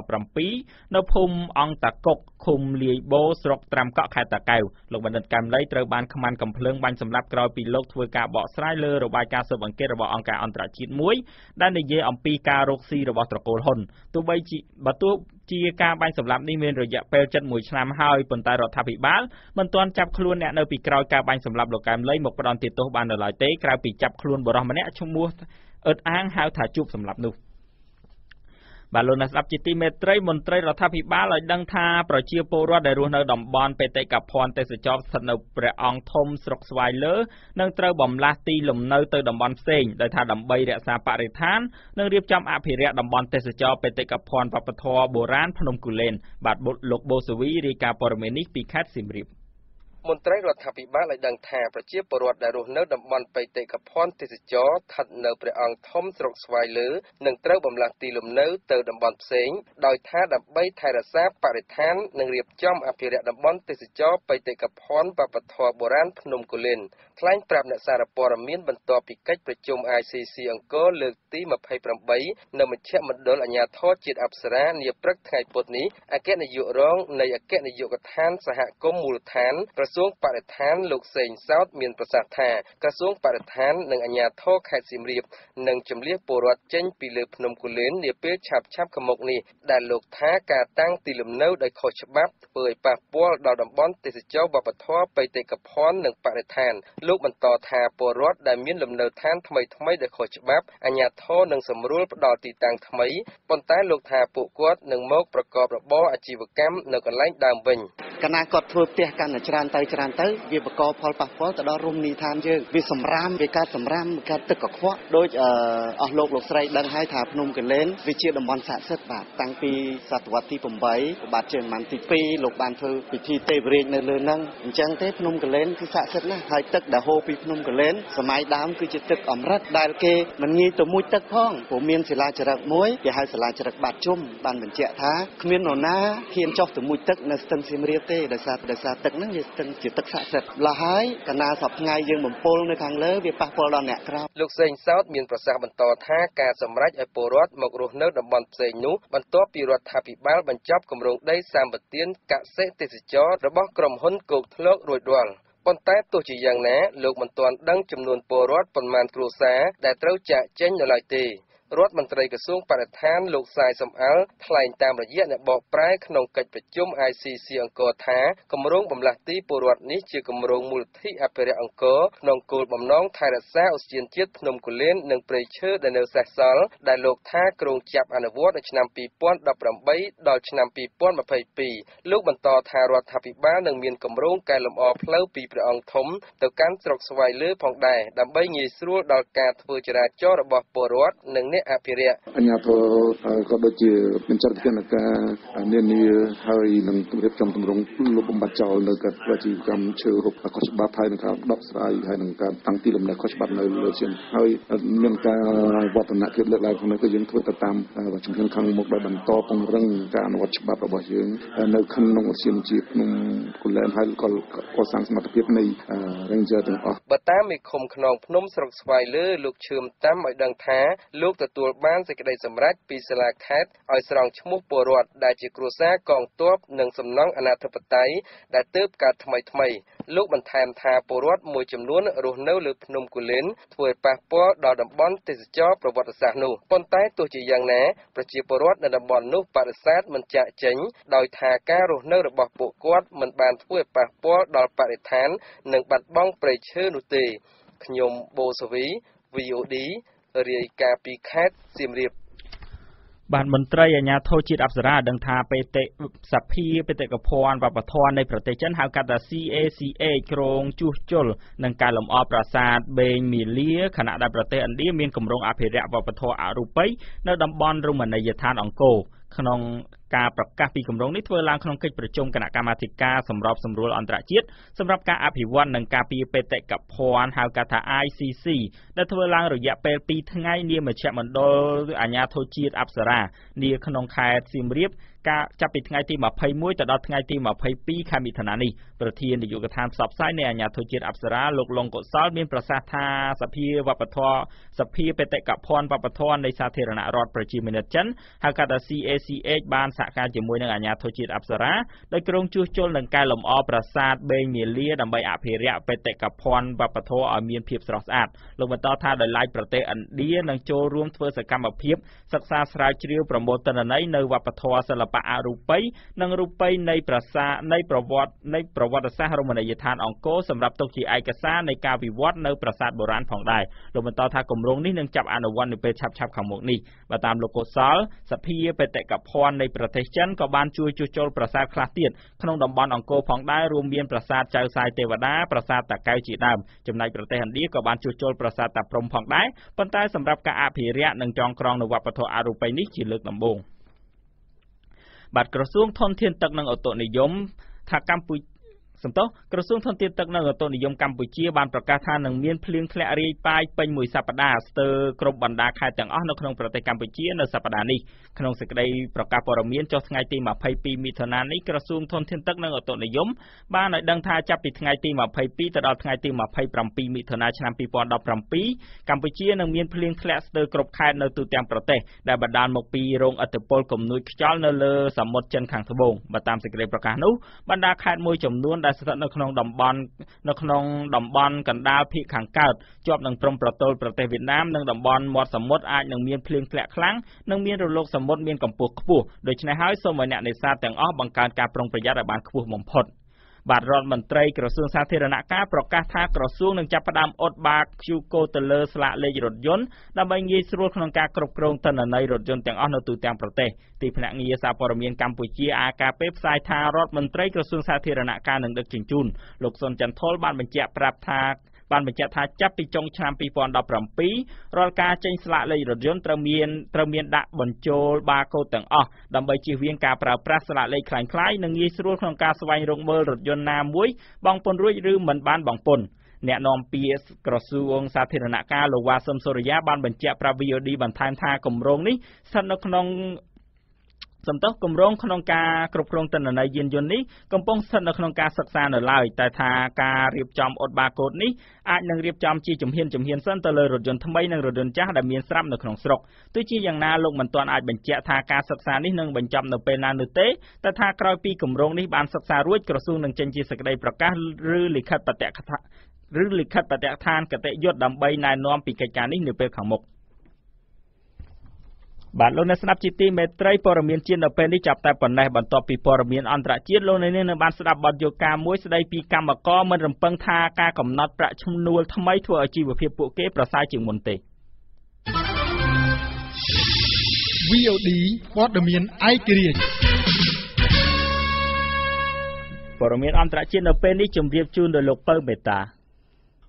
S1: 2017នៅភូមិអង្គតាកុកឃុំលាយបូស្រុកត្រាំកក់ខេត្តតាកែវលោកបណ្ឌិតកែមលីត្រូវបានខ្មាន់កំភ្លើងបាញ់សម្លាប់ក្រោយពីលោកធ្វើការបកស្រាយលើរបាយការណ៍ស៊ើបអង្កេតរបស់អង្គការអន្តរជាតិមួយដែលនិយាយអំពីការរកស៊ីរបស់ត្រកូលហ៊ុនទោះជាការបាញ់សម្លាប់នេះមានរយៈពេល71ឆ្នាំហើយប៉ុន្តែរដ្ឋាភិបាលមិនទាន់ចាប់ខ្លួនអ្នកនៅពីក្រោយការបាញ់សម្លាប់លោកកែមលីមកផ្ដន្ទាទោសបាននៅឡើយទេក្រៅពីចាប់ខ្លួនបុរសម្នាក់ឈ្មោះអ៊ិតអាងហៅថាជួបសម្លាប់នោះបាទលោកអ្នកស្ដាប់ជាទីមេត្រីមន្ត្រីរដ្ឋាភិបាលឲ្យដឹងថាប្រជាពលរដ្ឋដែលរស់នៅតំបន់បេតិកភណ្ឌទេសចរស្ថិតនៅព្រះអង្គធំស្រុកស្វាយលើនឹងត្រូវបំលាស់ទីលំនៅទៅតំបន់ផ្សេងដោយថាដើម្បីរក្សាបរិស្ថាននិងរៀបចំអភិរក្សតំបន់ទេសចរបេតិកភណ្ឌវប្បធម៌បុរាណភ្នំគូលែនបាទលោកបូសវីរាយការណ៍ព័ត៌មាននេះពីខេត្តសៀមរាប
S8: មន្ត្រីរដ្ឋាភិបាលឲ្យដឹងថាប្រជាពលរដ្ឋដែលរស់នៅតំបន់បេតិកភណ្ឌទេសចរស្ថិតនៅព្រះអង្គធំស្រុកស្វាយលើនឹងត្រូវបំលាស់ទីលំនៅទៅតំបន់ផ្សេងដោយថាដើម្បីថែរក្សាបរិស្ថាននិងរៀបចំអភិរក្សតំបន់ទេសចរបេតិកភណ្ឌវប្បធម៌បុរាណភ្នំគូលែនថ្លែងប្រាប់អ្នកសារព័ត៌មានបន្ទាប់ពីកិច្ចប្រជុំ ICC អង្គរលើកទី28នៅមជ្ឈមណ្ឌលអាជ្ញាធរជាតិអប្សរានាព្រឹកថ្ងៃពុធនេះអគ្គនាយករងនៃអគ្គនាយកដ្ឋានសហគមន៍មូលដ្ឋានក្រសួងបរិស្ថានលោកសេងសោតមានប្រសាសន៍ថាក្រសួងបរិស្ថាននិងអាជ្ញាធរខេត្តសៀមរាបនឹងជម្លៀសពលរដ្ឋចេញពីលើភ្នំគូលែននាពេលឆាប់ខាងមុខនេះដែលលោកថាការតាំងទីលំនៅដោយខុសច្បាប់ធ្វើឲ្យប៉ះពាល់ដល់តំបន់ទេសចរវប្បធម៌បេតិកភណ្ឌនិងបរិស្ថានលោកបន្តថាពលរដ្ឋដែលមានលំនៅឋានថ្មីដែលខុសច្បាប់អាជ្ញាធរនឹងសម្រួលផ្ដល់ទីតាំងថ្មីប៉ុន្តែលោកថាពួកគាត់នឹងមកប្រកបរបរអាជីវកម្មនៅកន្លែងដើមវិញ
S9: កាលណាគាត់ធ្វើផ្ទះកាន់តែច្រើនទៅវាបង្កផលប៉ះពាល់ទៅដល់រមណីយដ្ឋានយើងវាសម្រាមវាកើតសម្រាមកើតទឹកកខ្វក់ដូចអស់លោកស្រីដឹងហើយថាភ្នំកលែនវាជាតំបន់ស័ក្តិសិទ្ធិបាទតាំងពីសតវត្សទី8បាទជើងម៉ាន់ទី2លោកបានធ្វើពិធីទេវរាជនៅលើហ្នឹងអញ្ចឹងទេភ្នំកលែនគឺស័ក្តិសិទ្ធិណាស់ហើយទឹកដែលហូរពីភ្នំកលែនសម័យដើមគឺជាទឹកអម្រឹតដែលគេមិនងាយទៅមួយទឹកផងព្រោះមានសិលាចារឹកមួយគេហៅសិលាចារឹកបាត់ជុំបានបញ្ជាក់ថាគ្មាននរណាហ៊ានចុះទៅមួយទឹកនៅស្ទឹងសៀមរាបទេដោយសារទឹកហ្នឹងវាស្ទឹងជាទឹកស័ក្តិសិទ្ធិលះហើយកណាសពថ្ងៃយើងបំពុលនៅខាងលើវាប៉ះពាល់ដល់អ្នកក្រោម
S8: លោកសេងសោតមានប្រសាសន៍បន្តថាការសម្រេចឲ្យពលរដ្ឋមករស់នៅតំបន់ផ្សេងនោះបន្ទាប់ពីរដ្ឋាភិបាលបញ្ចប់គម្រោងដីសម្បទានកសិទេសចររបស់ក្រុមហ៊ុនគោកធ្លករួចរាល់ប៉ុន្តែទោះជាយ៉ាងណាលោកមិនទាន់ដឹងចំនួនពលរដ្ឋប៉ុន្មានគ្រួសារដែលត្រូវចាកចេញនៅឡើយទេរដ្ឋមន្ត្រីក្រសួងបរិស្ថានលោកសាយសំអល់ថ្លែងតាមរយៈអ្នកបកប្រែក្នុងកិច្ចប្រជុំ ICC អង្គរថាគម្រោងបំលាស់ទីពលរដ្ឋនេះជាគម្រោងមូលនិធិអភិរក្សអង្គរក្នុងគោលបំណងថែរក្សាឧទ្យានជាតិភ្នំគូលែននិងព្រៃឈើដែលនៅសេសសល់ដែលលោកថាគ្រោងចាប់អនុវត្តនៅឆ្នាំ2018ដល់ឆ្នាំ2022លោកបន្តថារដ្ឋាភិបាលនឹងមានគម្រោងកែលម្អផ្លូវពីព្រះអង្គធំទៅកាន់ស្រុកស្វាយលើផងដែរដើម្បីងាយស្រួលដល់ការធ្វើចរាចរណ៍របស់ពលរដ្ឋនិងអ្នកអភិរក្ស
S10: អាជ្ញាធរក៏ដូចជាមានចាត់វិធានការនានាហើយនឹងរៀបចំទម្រង់លុបបំបាត់ចោលនៅកាប្រជាកម្មឈើរុកខុសច្បាប់ហើយនឹងការដោះស្រាយហើយនឹងការតាំងទីលំនៅខុសច្បាប់នៅលើជាហើយមានការវឌ្ឍនភាពលើកឡើងក្នុងនេះគឺយើងធ្វើទៅតាមជំហានខាងមុខដោយបន្តពង្រឹងការអនុវត្តច្បាប់របស់យើងនៅក្នុងឧទ្យានជាតិភ្នំគូលែនហើយក៏កសាងសមត្ថភាពនៃ Ranger ទាំងអស់
S8: បើតាមមេឃុំខ្នងភ្នំស្រុកស្វាយលើលោកឈឿមតាមឲ្យដឹងថាលោកទទួលបានសេចក្តីសម្រេចពីសាលាខេត្តឲ្យស្រង់ឈ្មោះពលរដ្ឋដែលជាគ្រួសារកងទ័ពនិងសំណង់អនាធិបតេយ្យដែលទើបកើតថ្មីលោកបន្ថែមថាពលរដ្ឋមួយចំនួនរស់នៅលើភ្នំគូលែនធ្វើឲ្យប៉ះពាល់ដល់តំបន់ទេសចរប្រវត្តិសាស្ត្រនោះប៉ុន្តែទោះជាយ៉ាងណាប្រជាពលរដ្ឋនៅតំបន់នោះបដិសេធមិនចាកចេញដោយថាការរស់នៅរបស់ពួកគាត់មិនបានធ្វើឲ្យប៉ះពាល់ដល់បរិស្ថាននិងបាត់បង់ព្រៃឈើនោះទេខ្ញុំបូសាវី VOD រាយការណ៍ពីខេត្តសៀមរាប
S1: បានមន្ត្រីអាជ្ញាធរជាតិអប្សរាដឹងថាបេតិសភាបេតិកភណ្ឌវប្បធម៌នៃប្រទេសចិនហៅកាត់ថា CACA គ្រងជួសជុលនិងកែលម្អប្រាសាទបេងមាលាខណៈដែលប្រទេសឥណ្ឌាមានគម្រោងអភិរក្សវប្បធម៌អរូបីនៅតំបន់រមណីយដ្ឋានអង្គរក្នុងការប្រកាសពីគម្រោងនេះធ្វើឡើងក្នុងកិច្ចប្រជុំគណៈកម្មាធិការសម្របសម្រួលអន្តរជាតិសម្រាប់ការអភិវឌ្ឍនិងការពារបេតិកភណ្ឌហៅកាត់ថា ICC ដែលធ្វើឡើងរយៈពេល2ថ្ងៃនាមជ្ឈមណ្ឌលអាជ្ញាធរជាតិអប្សរានាក្នុងខេត្តសៀមរាបការចាប់ពីថ្ងៃទី21ទៅដល់ថ្ងៃទី22ខែមិថុនានេះប្រធាននាយកដ្ឋានផ្សព្វផ្សាយនៃអាជ្ញាធរជាតិអប្សរាលោកលងកុសលមានប្រសាសន៍ថាសភាវប្បធម៌សភាបេតិកភណ្ឌវប្បធម៌នៃសាធារណរដ្ឋប្រជាមានិតចិនហៅកាត់ថា CACH បានសហការជាមួយនឹងអាជ្ញាធរជាតិអប្សរាដោយក្រុងជួសជុលនិងកែលម្អប្រាសាទបេងមាលាដើម្បីអភិរក្សបេតិកភណ្ឌវប្បធម៌ឲ្យមានភាពស្រស់ស្អាតលោកបន្តថាដោយឡែកប្រទេសឥណ្ឌានឹងចូលរួមធ្វើសកម្មភាពសិក្សាស្រាវជ្រាវប្រមូលទិន្នន័យនៅវប្បធម៌សិល្បៈអរូបីនិងរូបីនៃប្រាសាទនៃប្រវត្តិសាស្ត្ររមណីយដ្ឋានអង្គរសម្រាប់ទុកជាឯកសារនៃការវិវត្តនៅប្រាសាទបុរាណផងដែរលោកបន្តថាគម្រោងនេះនឹងចាប់អនុវត្តនៅពេលឆាប់ៗខាងមុខនេះបើតាមលោកកុសលសភាបេតិកភណ្ឌនៃប្រទេសចិនក៏បានជួយជួសជុលប្រាសាទខ្លះទៀតក្នុងតំបន់អង្គរផងដែររួមមានប្រាសាទចៅសាយទេវតាប្រាសាទតាកែវជាដើមចំណែកប្រទេសឥណ្ឌាក៏បានជួសជុលប្រាសាទតាព្រំផងដែរប៉ុន្តែសម្រាប់ការអភិរក្សនិងចងក្រងនៅវប្បធម៌អរូបីនេះជាលើកដំបូងបាទក្រសួងធនធានទឹកនិងអូតូនិយមថាកម្ពុជាក្រសួងធនធានទឹកនិងអូតូនិយមកម្ពុជាបានប្រកាសថានឹងមានភ្លៀងធ្លាក់រាយប៉ាយពេញមួយសប្តាហ៍ស្ទើរគ្រប់បណ្ដាខេត្តទាំងអស់នៅក្នុងប្រទេសកម្ពុជានៅសប្តាហ៍នេះក្នុងសេចក្តីប្រកាសព័ត៌មានចុះថ្ងៃទី22មិថុនានេះក្រសួងធនធានទឹកនិងអូតូនិយមបានឲ្យដឹងថាចាប់ពីថ្ងៃទី22ទៅដល់ថ្ងៃទី27មិថុនាឆ្នាំ2017កម្ពុជានឹងមានភ្លៀងធ្លាក់ស្ទើរគ្រប់ខេត្តនៅទូទាំងប្រទេសដែលបណ្ដាលមកពីរងឥទ្ធិពលគំនួចខ្យល់នៅលើសមុទ្រចិនខាងត្បូងបើតាមសេចក្តីប្រកាសនោះបណ្ដាខេត្តមួយចំនួនដែលស្ថិតនៅក្នុងតំបន់កណ្ដាលភាគខាងកើតជាប់នឹងព្រំប្រទល់ប្រទេសវៀតណាមនិងតំបន់មាត់សមុទ្រអាចនឹងមានភ្លៀងធ្លាក់ខ្លាំងនិងមានរលកសមុទ្រមានកម្ពស់ខ្ពស់ដូច្នេះហើយសូមឲ្យអ្នកនេសាទទាំងអស់បង្កើនការប្រុងប្រយ័ត្នឲ្យបានខ្ពស់បំផុតបាទរដ្ឋមន្ត្រីក្រសួងសាធារណការប្រកាសថាក្រសួងនឹងចាប់ផ្ដើមអ៊ុតបាQR Codeទៅលើស្លាកលេខរថយន្តដើម្បីងាយស្រួលក្នុងការគ្រប់គ្រងទិន្នន័យរថយន្តទាំងអស់នៅទូទាំងប្រទេសទីភ្នាក់ងារសារព័ត៌មានកម្ពុជា AKP ផ្សាយថារដ្ឋមន្ត្រីក្រសួងសាធារណការនិងដឹកជញ្ជូនលោកសុនចន្ទថុលបានបញ្ជាក់ថាចាប់ពីចុងឆ្នាំ2017រាល់ការចេញស្លាកលេខរថយន្តត្រូវមានដាក់បញ្ចូលបាកូដទាំងអស់ដើម្បីជៀសវាងការប្រើប្រាស់ស្លាកលេខคล้ายៗនិងងាយស្រួលក្នុងការស្វែងរកមើលរថយន្តណាមួយបង់ពន្ធរួចឬមិនបានបង់ពន្ធអ្នកនាំពាក្យក្រសួងសាធារណការលោកវ៉ាសឹមសូរិយាបានបញ្ជាក់ប្រាប់ VOD បន្ថែមថាគម្រោងនេះស្ថិតនៅក្នុងគម្រោងក្នុងការគ្រប់គ្រងទិន្នន័យយានយន្តនេះកំពុងស្ថិតនៅក្នុងការសិក្សានៅឡើយតែថាការរៀបចំអ៊ុតបាកូដនេះអាចនឹងរៀបចំជាជំហានសិនទៅលើរថយន្តថ្មីនិងរថយន្តចាស់ដែលមានស្រាប់នៅក្នុងស្រុកទោះជាយ៉ាងណាលោកមិនទាន់អាចបញ្ជាក់ថាការសិក្សានេះនឹងបញ្ចប់នៅពេលណានោះទេតែថាក្រោយពីគម្រោងនេះបានសិក្សារួចក្រសួងនឹងចេញជាសេចក្តីប្រកាសឬលិខិតបទដ្ឋានគតិយុត្តដើម្បីណែនាំពីកិច្ចការនេះនៅពេលខាងមុខបាទលោកអ្នកស្ដាប់ជាទីមេត្រីព័ត៌មានជាតិនៅពេលនេះចាប់តែប៉ុណ្ណេះបន្ទាប់ពីព័ត៌មានអន្តរជាតិលោកអ្នកនាងនឹងបានស្ដាប់បទយកាមួយស្ដីពីកម្មករមិនរំពឹងថាការកំណត់ប្រាក់ឈ្នួលថ្មីធ្វើឲ្យជីវភាពពួកគេប្រសើរជាងមុនទេ
S6: VOD ព័ត៌មានឯករាជ្យ
S1: ព័ត៌មានអន្តរជាតិនៅពេលនេះជម្រាបជូនដោយលោកពៅមេតា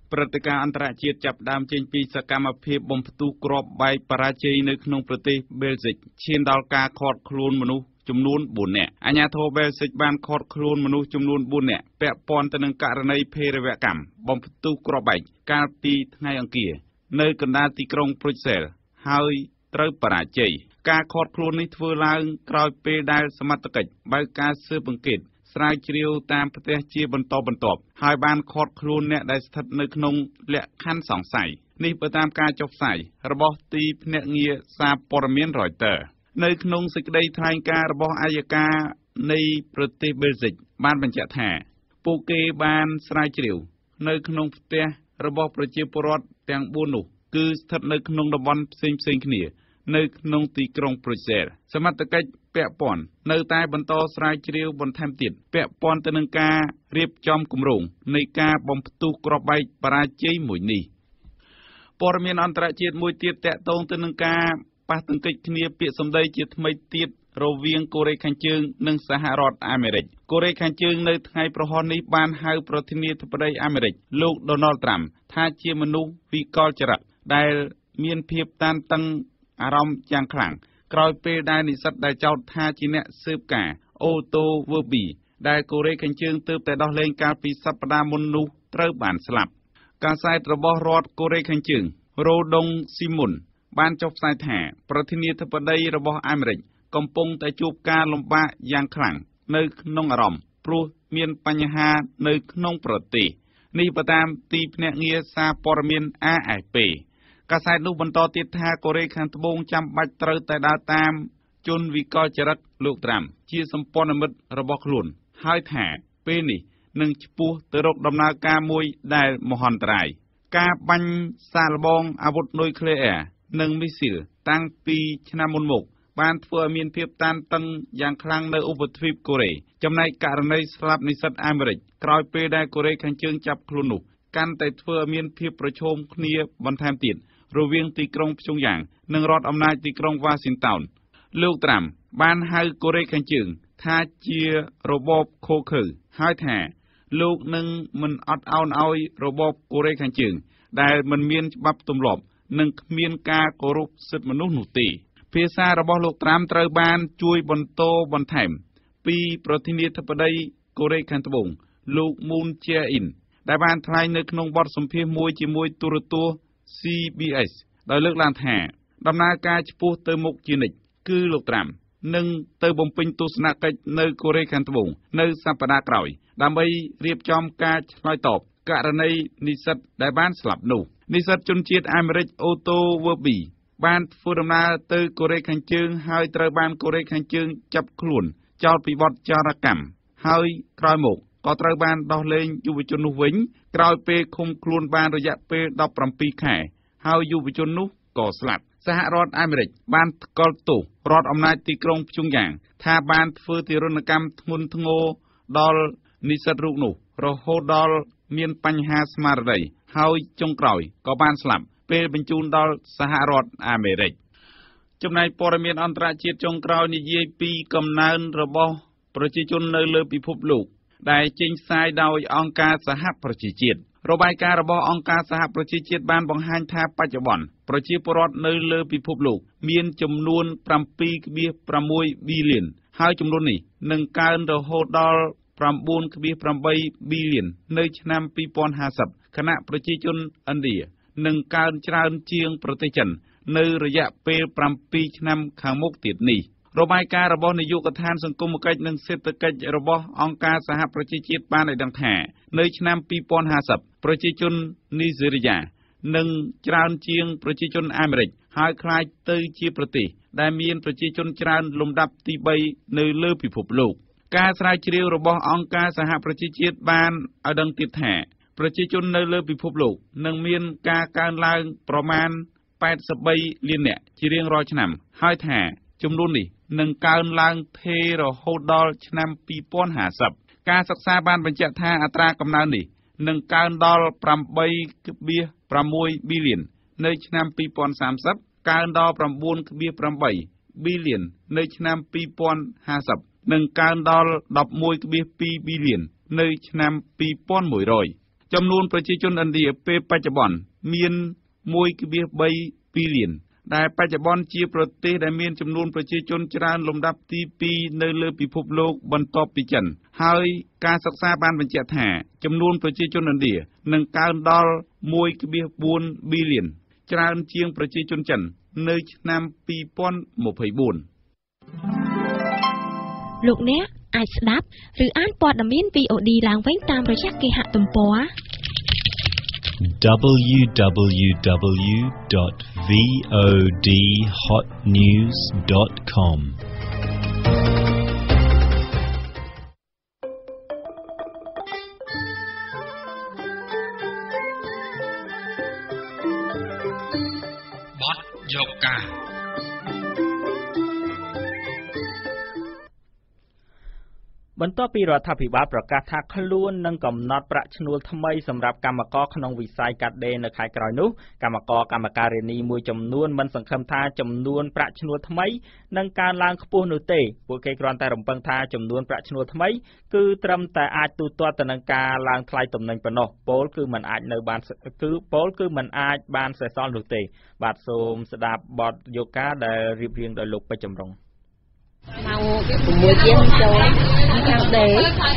S11: ព្រឹត្តិការណ៍អន្តរជាតិចាប់ផ្ដើមចេញពីសកម្មភាពបំផ្ទុះគ្រាប់បែកបរាជ័យនៅក្នុងប្រទេសប៊ែលស៊ិកឈានដល់ការឃាត់ខ្លួនមនុស្សចំនួន4នាក់អាជ្ញាធរប៊ែលស៊ិកបានឃាត់ខ្លួនមនុស្សចំនួន4នាក់ពាក់ព័ន្ធទៅនឹងករណីភេរវកម្មបំផ្ទុះគ្រាប់បែកកាលពីថ្ងៃអង្គារនៅកណ្ដាលទីក្រុងប្រុចសែលហើយត្រូវបរាជ័យការឃាត់ខ្លួននេះធ្វើឡើងក្រោយពេលដែលសមត្ថកិច្ចបើកការស៊ើបអង្កេតស្រាវជ្រាវតាមប្រទេសជាបន្តបន្ទាប់ហើយបានឃាត់ខ្លួនអ្នកដែលស្ថិតនៅក្នុងលក្ខខណ្ឌសង្ស័យនេះបើតាមការចុះផ្សាយរបស់ទីភ្នាក់ងារសារព័ត៌មាន Reuters នៅក្នុងសេចក្តីថ្លែងការណ៍របស់อัยការនៃប្រទេសប៊ែលស៊ិកបានបញ្ជាក់ថាពួកគេបានស្រាវជ្រាវនៅក្នុងផ្ទះរបស់ប្រជាពលរដ្ឋទាំង4នោះគឺស្ថិតនៅក្នុងតំបន់ផ្សេងៗគ្នានៅក្នុងទីក្រុងប្រុចសែលសមត្ថកិច្ចពាក់ព័ន្ធនៅតែបន្តស្រាវជ្រាវបន្ថែមទៀតពាក់ព័ន្ធទៅនឹងការរៀបចំគម្រោងនៃការបំផ្ទុះគ្រាប់បែកបរាជ័យមួយនេះព័ត៌មានអន្តរជាតិមួយទៀតតាក់ទងទៅនឹងការប៉ះទង្គិចគ្នាពាក្យសម្ដីជាថ្មីទៀតរវាងកូរ៉េខាងជើងនិងសហរដ្ឋអាមេរិកកូរ៉េខាងជើងនៅថ្ងៃប្រហ័សនេះបានហៅប្រធានាធិបតីអាមេរិកលោក Donald Trump ថាជាមនុស្សវិកលចរិតដែលមានភាពតានតឹងអារម្មណ៍យ៉ាងខ្លាំងក្រោយពេលដែលនិស្សិតដែលចោទថាជាអ្នកស៊ើបការអូតូវើប៊ីដែលកូរ៉េខាងជើងទើបតែដោះលែងកាលពីសប្តាហ៍មុននោះត្រូវបានស្លាប់កាសែតរបស់រដ្ឋកូរ៉េខាងជើងរ៉ូដុងស៊ីមុនបានចុះផ្សាយថាប្រធានាធិបតីរបស់អាមេរិកកំពុងតែជួបការលំបាកយ៉ាងខ្លាំងនៅក្នុងអារម្មណ៍ព្រោះមានបញ្ហានៅក្នុងប្រទេសនេះបើតាមទីភ្នាក់ងារសារព័ត៌មាន AFP កាសែតនោះបន្តទៀតថាកូរ៉េខាងត្បូងចាំបាច់ត្រូវតែដើរតាមជនវិកលចរិតលោកត្រាំជាសម្ព័ន្ធមិត្តរបស់ខ្លួនហើយថាពេលនេះនឹងឆ្ពោះទៅរកដំណើរការមួយដែលមហន្តរាយការបាញ់សាកល្បងអាវុធនុយក្លេអ៊ែរនិងមីស៊ីលតាំងពីឆ្នាំមុនមកបានធ្វើឲ្យមានភាពតានតឹងយ៉ាងខ្លាំងនៅឧបទ្វីបកូរ៉េចំណែកករណីស្លាប់និស្សិតអាមេរិកក្រោយពេលដែលកូរ៉េខាងជើងចាប់ខ្លួននោះកាន់តែធ្វើឲ្យមានភាពប្រឈមគ្នាបន្ថែមទៀតរវាងទីក្រុងព្យុងយ៉ាងនិងរដ្ឋអំណាចទីក្រុងវ៉ាស៊ីនតោនលោកត្រាំបានហៅកូរ៉េខាងជើងថាជារបបឃោឃៅហើយថាលោកនឹងមិនអត់ឱនឲ្យរបបកូរ៉េខាងជើងដែលមិនមានច្បាប់ទម្លាប់និងគ្មានការគោរពសិទ្ធិមនុស្សនោះទេភាសារបស់លោកត្រាំត្រូវបានជួយបន្តបន្ថែមពីប្រធានាធិបតីកូរ៉េខាងត្បូងលោកមូនជែអ៊ីនដែលបានថ្លែងនៅក្នុងបទសម្ភាសន៍មួយជាមួយទូរទស្សន៍ CBS ដោយលើកឡើងថាដំណើរការឆ្ពោះទៅមុខជានិច្ចគឺលោកត្រាំនឹងទៅបំពេញទស្សនកិច្ចនៅកូរ៉េខាងត្បូងនៅសប្តាហ៍ក្រោយដើម្បីរៀបចំការឆ្លើយតបករណីនិស្សិតដែលបានស្លាប់នោះនិស្សិតជនជាតិអាមេរិកអូតូវើប៊ីបានធ្វើដំណើរទៅកូរ៉េខាងជើងហើយត្រូវបានកូរ៉េខាងជើងចាប់ខ្លួនចោទពីបទចោរកម្មហើយក្រោយមកក៏ត្រូវបានដោះលែងយុវជននោះវិញក្រោយពេលឃុំខ្លួនបានរយៈពេល17ខែហើយយុវជននោះក៏ស្លាប់សហរដ្ឋអាមេរិកបានថ្កោលទោសរដ្ឋអំណាចទីក្រុងព្យុងយ៉ាងថាបានធ្វើទារុណកម្មធ្ងន់ធ្ងរដល់និស្សិតរូបនោះរហូតដល់មានបញ្ហាស្មារតីហើយចុងក្រោយក៏បានស្លាប់ពេលបញ្ជូនដល់សហរដ្ឋអាមេរិកចំណែកព័ត៌មានអន្តរជាតិចុងក្រោយនិយាយពីកំណើនរបស់ប្រជាជននៅលើពិភពលោកដែលចេញផ្សាយដោយអង្គការសហប្រជាជាតិរបាយការណ៍របស់អង្គការសហប្រជាជាតិបានបង្ហាញថាបច្ចុប្បន្នប្រជាពលរដ្ឋនៅលើពិភពលោកមានចំនួន 7.6 ប៊ីលានហើយចំនួននេះនឹងកើនរហូតដល់ 9.8 ប៊ីលាននៅឆ្នាំ2050ខណៈប្រជាជនឥណ្ឌានឹងកើនច្រើនជាងប្រទេសចិននៅរយៈពេល7ឆ្នាំខាងមុខទៀតនេះរបាយការណ៍របស់នាយកដ្ឋានសង្គមគិច្ចនិងសេដ្ឋកិច្ចរបស់អង្គការសហប្រជាជាតិបានឲ្យដឹងថានៅឆ្នាំ2050ប្រជាជននីហ្សេរីយ៉ានឹងច្រើនជាងប្រជាជនអាមេរិកហើយក្លាយទៅជាប្រទេសដែលមានប្រជាជនច្រើនលំដាប់ទី3នៅលើពិភពលោកការស្រាវជ្រាវរបស់អង្គការសហប្រជាជាតិបានឲ្យដឹងទៀតថាប្រជាជននៅលើពិភពលោកនឹងមានការកើនឡើងប្រមាណ83លាននាក់ជារៀងរាល់ឆ្នាំហើយថាចំនួននេះនឹងកើនឡើងថេររហូតដល់ឆ្នាំ2050ការសិក្សាបានបញ្ជាក់ថាអត្រាកំណើននេះនឹងកើនដល់ 8.6 ប៊ីលាននៅឆ្នាំ2030កើនដល់ 9.8 ប៊ីលាននៅឆ្នាំ2050និងកើនដល់ 11.2 ប៊ីលាននៅឆ្នាំ2100 ចំនួនប្រជាជនឥណ្ឌាពេលបច្ចុប្បន្នមាន 1.3 ប៊ីលានដែលបច្ចុប្បន្នជាប្រទេសដែលមានចំនួនប្រជាជនច្រើនលំដាប់ទី2នៅលើពិភពលោកបន្ទាប់ពីចិនហើយការសិក្សាបានបញ្ជាក់ថាចំនួនប្រជាជនឥណ្ឌានឹងកើនដល់ 1.4 ប៊ីលានច្រើនជាងប្រជាជនចិននៅឆ្នាំ2024
S12: លោកអ្នកអាចស្ដាប់ឬអានព័ត៌មាន VOD ឡើងវិញតាមរយៈគេហទំព័រ
S13: www.vodhotnews.com
S6: បទយកការ
S1: បន្ទាប់ពីរដ្ឋាភិបាលប្រកាសថាខ្លួននឹងកំណត់ប្រាក់ឈ្នួលថ្មីសម្រាប់កម្មករក្នុងវិស័យកាត់ដេរនៅខែក្រោយនោះកម្មការិនីមួយចំនួនមិនសង្ឃឹមថាចំនួនប្រាក់ឈ្នួលថ្មីនឹងកើនឡើងខ្ពស់នោះទេពួកគេគ្រាន់តែរំពឹងថាចំនួនប្រាក់ឈ្នួលថ្មីគឺត្រឹមតែអាចទូទាត់ទៅនឹងការឡើងថ្លៃទំនិញប៉ុណ្ណោះពលគឺមិនអាចបានសេសសល់នោះទេបាទសូមស្ដាប់បទយកការដែលរៀបរៀងដោយលោកពេជ្រចម្រុង
S14: mau mùa chiên châu thằng đế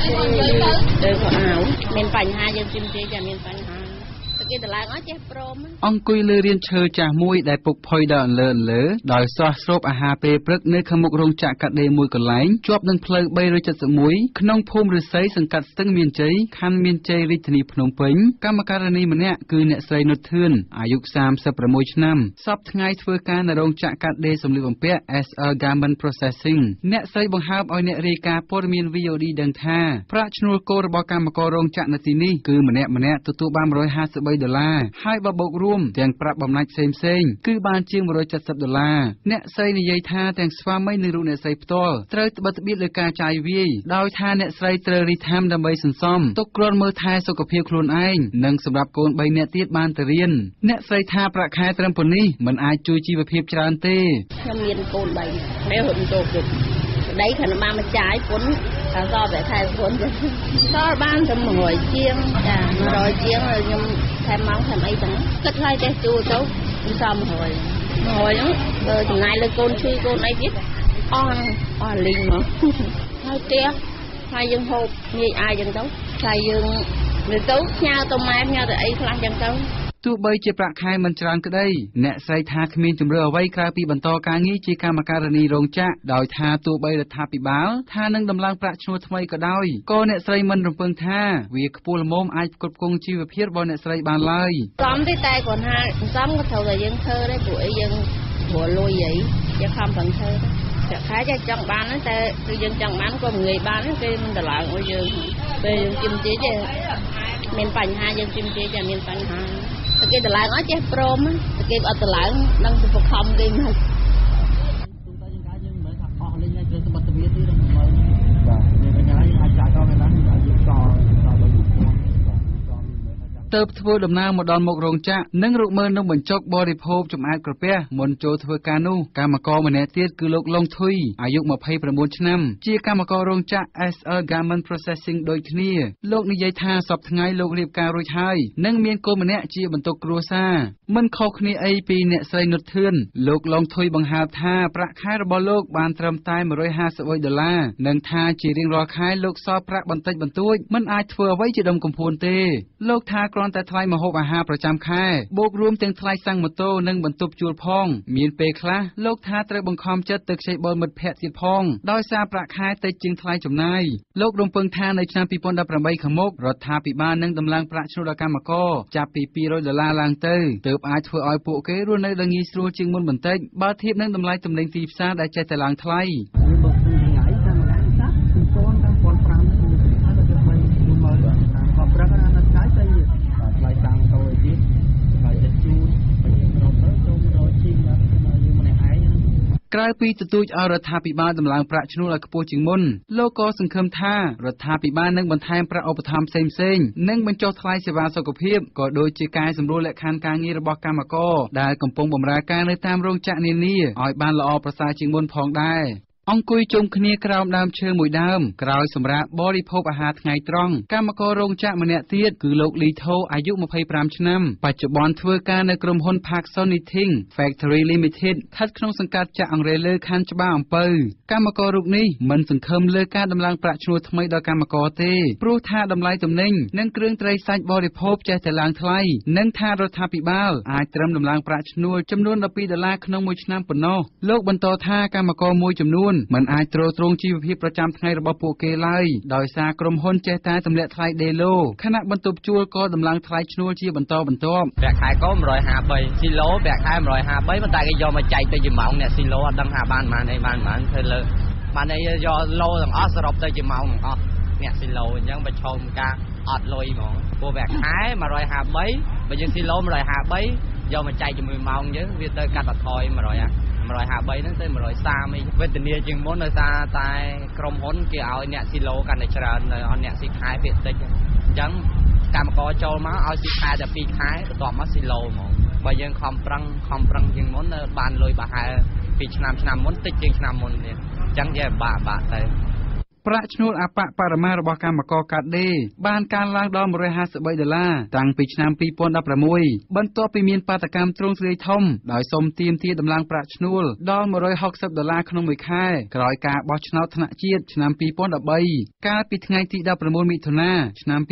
S14: đế của áo miền Pành hai dân chim chế miền Pành hai cái từ lại nói chết prom
S15: អង្គុយលើរៀនឈើចាស់មួយដែលពុកផុយដល់លើដោយស្រស់ស្រូបអាហារពេលព្រឹកនៅខាងមុខរោងចក្រកាត់ដេរមួយកន្លែងជាប់នឹងផ្លូវ371ក្នុងភូមិរិស័យសង្កាត់ស្ទឹងមានជ័យខណ្ឌមានជ័យរាជធានីភ្នំពេញកម្មការិនីម្នាក់គឺអ្នកស្រីនុតធឿនអាយុ36ឆ្នាំសប្តាហ៍ថ្ងៃធ្វើការនៅរោងចក្រកាត់ដេរសម្លៀកបំពាក់ SR Garment Processing អ្នកស្រីបង្ហើបឲ្យអ្នករាយការណ៍ព័ត៌មាន VOD ដឹងថាប្រាក់ឈ្នួលគោលរបស់កម្មកររោងចក្រនៅទីនេះគឺម្នាក់ទទួលបាន$153ហើយបើបូករួមទាំងប្រាក់បំណាច់ផ្សេងៗគឺបានជាង$170អ្នកស្រីនិយាយថាទាំងស្វាមីនិងរូបអ្នកស្រីផ្ទាល់ត្រូវត្បិតត្បៀតលើការចាយវាយដោយថាអ្នកស្រីត្រូវរីថាមដើម្បីសន្សំទុកគ្រាន់មើលថែសុខភាពខ្លួនឯងនិងសម្រាប់កូន3នាក់ទៀតបានទៅរៀនអ្នកស្រីថាប្រាក់ខែត្រឹមប៉ុណ្នេះមិនអាចជួយជីវភាពច្រើនទេ
S14: ខ្ញុំមានកូន3ពេលហត់តូបដីខណៈបានមកចាយពុនតែសតែខែពុនសល់បានតែ100ជាងចា100ជាងខ្ញុំថែមមកថែមអីទាំងគិតឲ្យចេះជួទៅខ្ញុំសល់100ហ្នឹងបើចំណាយលើកូនជួយកូនអីទៀតអស់លីងមកហើយផ្ទះហើយយើងហូបងាយអាយចឹងទៅហើយយើងលើទៅផ្ញើទៅម៉ែផ្ញើទៅអីខ្លះចឹងទៅទោះបីជាប្រាក់ខែមិនច្រើនក្តីអ្នកស្រីថាគ្មានជំរឿអ្វីក្រៅពីបន្តការងារជាកម្មការិនីរោងចក្រដោយថាទោះបីរដ្ឋាភិបាលថានឹងដំឡើងប្រាក់ឈ្នួលថ្មីក៏ដោយក៏អ្នកស្រីមិនរំពឹងថាវាខ្ពស់ល្មមអាចផ្គត់ផ្គង់ជីវភាពរបស់អ្នកស្រីបានឡើយសំទេតែគាត់ថាសំក៏ត្រូវតែយើងធ្វើដែរព្រោះអីយើងព្រោះលុយអីយើងខំប្រឹងធ្វើតែខែចេះចង់បានតែគឺយើងចង់បានក៏មិនងាយបានគេមិនតម្លើងឲ្យយើងពេលយើងជិមជិះទេមានបញ្ហាយើងជិមជិះតែមានបញ្ហាតែគេតម្លើងអត់ចេះព្រមតែគេអត់តម្លើងនឹងទៅបង្ខំគេមកទើបធ្វើដំណើរមកដល់មុខរោងចក្រនិងរកមើលនំបញ្ចុកបរិភោគចំអែតក្រពះមុនចូលធ្វើការនោះកម្មករម្នាក់ទៀតគឺលោកលងធុយអាយុ29ឆ្នាំជាកម្មកររោងចក្រ SR Garment Processing ដូចគ្នាលោកនិយាយថាសប្តាហ៍ថ្ងៃលោករៀបការរួចហើយនិងមានកូនម្នាក់ជាបន្ទុកគ្រួសារមិនខុសគ្នាអីពីអ្នកស្រីនុតធឿនលោកលងធុយបង្ហើបថាប្រាក់ខែរបស់លោកបានត្រឹមតែ$153និងថាជារៀងរាល់ខែលោកសល់ប្រាក់បន្តិចបន្តួចមិនអាចធ្វើអ្វីជាដុំកំភួនទេលោកថាគ្រាន់តែថ្លៃម្ហូបអាហារប្រចាំខែបូករួមទាំងថ្លៃសាំងម៉ូតូនិងបន្ទប់ជួលផងមានពេលខ្លះលោកថាត្រូវបង្ខំចិត្តទៅខ្ចីបុលមិត្តភ័ក្តិទៀតផងដោយសារប្រាក់ខែតិចជាងថ្លៃចំណាយលោករំពឹងថានៅឆ្នាំ2018ខាងមុខរដ្ឋាភិបាលនឹងដំឡើងប្រាក់ឈ្នួលដល់កម្មករចាប់ពី$200ឡើងទៅទើបអាចធ្វើឲ្យពួកគេរស់នៅដល់ងាយស្រួលជាងមុនបន្តិចបើធៀបនឹងតម្លៃទំនិញទីផ្សារដែលចេះតែឡើងថ្លៃក្រៅពីទទូចឲ្យរដ្ឋាភិបាលដំឡើងប្រាក់ឈ្នួលឲ្យខ្ពស់ជាងមុនលោកក៏សង្ឃឹមថារដ្ឋាភិបាលនឹងបន្ថែមប្រាក់ឧបត្ថម្ភផ្សេងៗនិងបញ្ចុះថ្លៃសេវាសុខភាពក៏ដូចជាកែសម្រួលលក្ខខណ្ឌការងាររបស់កម្មករដែលកំពុងបម្រើការនៅតាមរោងចក្រនានាឲ្យបានល្អប្រសើរជាងមុនផងដែរ
S15: អង្គុយជុំគ្នាក្រោមដើមឈើមួយដើមក្រោយសម្រាប់បរិភោគអាហារថ្ងៃត្រង់កម្មកររោងចក្រម្នាក់ទៀតគឺលោកលីថូអាយុ25ឆ្នាំបច្ចុប្បន្នធ្វើការនៅក្រុមហ៊ុន Knitting Factory Limited ស្ថិតក្នុងសង្កាត់ចាក់អង្រែលើខណ្ឌច្បារអំពៅកម្មកររូបនេះមិនសង្ឃឹមលើការដំឡើងប្រាក់ឈ្នួលថ្មីដល់កម្មករទេព្រោះថាតម្លៃទំនិញនិងគ្រឿងត្រីសាច់បរិភោគចេះតែឡើងថ្លៃនិងថារដ្ឋាភិបាលអាចត្រឹមដំឡើងប្រាក់ឈ្នួលចំនួន$12ក្នុងមួយឆ្នាំប៉ុណ្ណោះលោកបន្តថាកម្មករមួយចំនួនមិនអាចទ្រទ្រង់ជីវភាពប្រចាំថ្ងៃរបស់ពួកគេឡើយដោយសារក្រុមហ៊ុនចេះតែទម្លាក់ថ្លៃដេឡូខណៈបន្ទប់ជួលក៏ដំឡើងថ្លៃឈ្នួលជាបន្តបន្ទាប់
S13: ប្រាក់ខែក៏153គីឡូប្រាក់ខែ153ប៉ុន្តែគេយកមកចែកទៅជាម៉ោងអ្នកស៊ីឡូអត់ដឹងថាបានប៉ុន្មានធ្វើលើបានយកឡូទាំងអស់សរុបទៅជាម៉ោងទាំងអស់អ្នកស៊ីឡូអញ្ចឹងប្រឈមការអត់លុយហ្មងព្រោះប្រាក់ខែ153បើយើងស៊ីឡូ153យកមកចែកជាមួយម៉ោងយើងវាទៅកាត់បន្ថយ153ហ្នឹងទៅ130អីវេទនាជាងមុនដោយសារតែក្រុមហ៊ុនគេឲ្យអ្នកស៊ីឡូកាន់តែច្រើននៅអត់អ្នកស៊ីខែភាគតិចអញ្ចឹងកម្មករចូលមកឲ្យស៊ីខែតែ2ខែបន្ទាប់មកស៊ីឡូហ្មងបើយើងខំប្រឹងជាងមុនបានលុយប្រហែលពីឆ្នាំមុនតិចជាងឆ្នាំមុនទៀតអញ្ចឹងវាបាក់ទៅ
S15: ប្រាក់ឈ្នួលអបបរមារបស់កម្មករកាត់ដេរបានកើនឡើងដល់$153តាំងពីឆ្នាំ2016បន្ទាប់ពីមានបាតកម្មទ្រង់ទ្រាយធំដោយសុំទាមទារដំឡើងប្រាក់ឈ្នួលដល់$160ក្នុងមួយខែក្រោយការបោះឆ្នោតថ្នាក់ជាតិឆ្នាំ2013កាលពីថ្ងៃទី19មិថុនាឆ្នាំ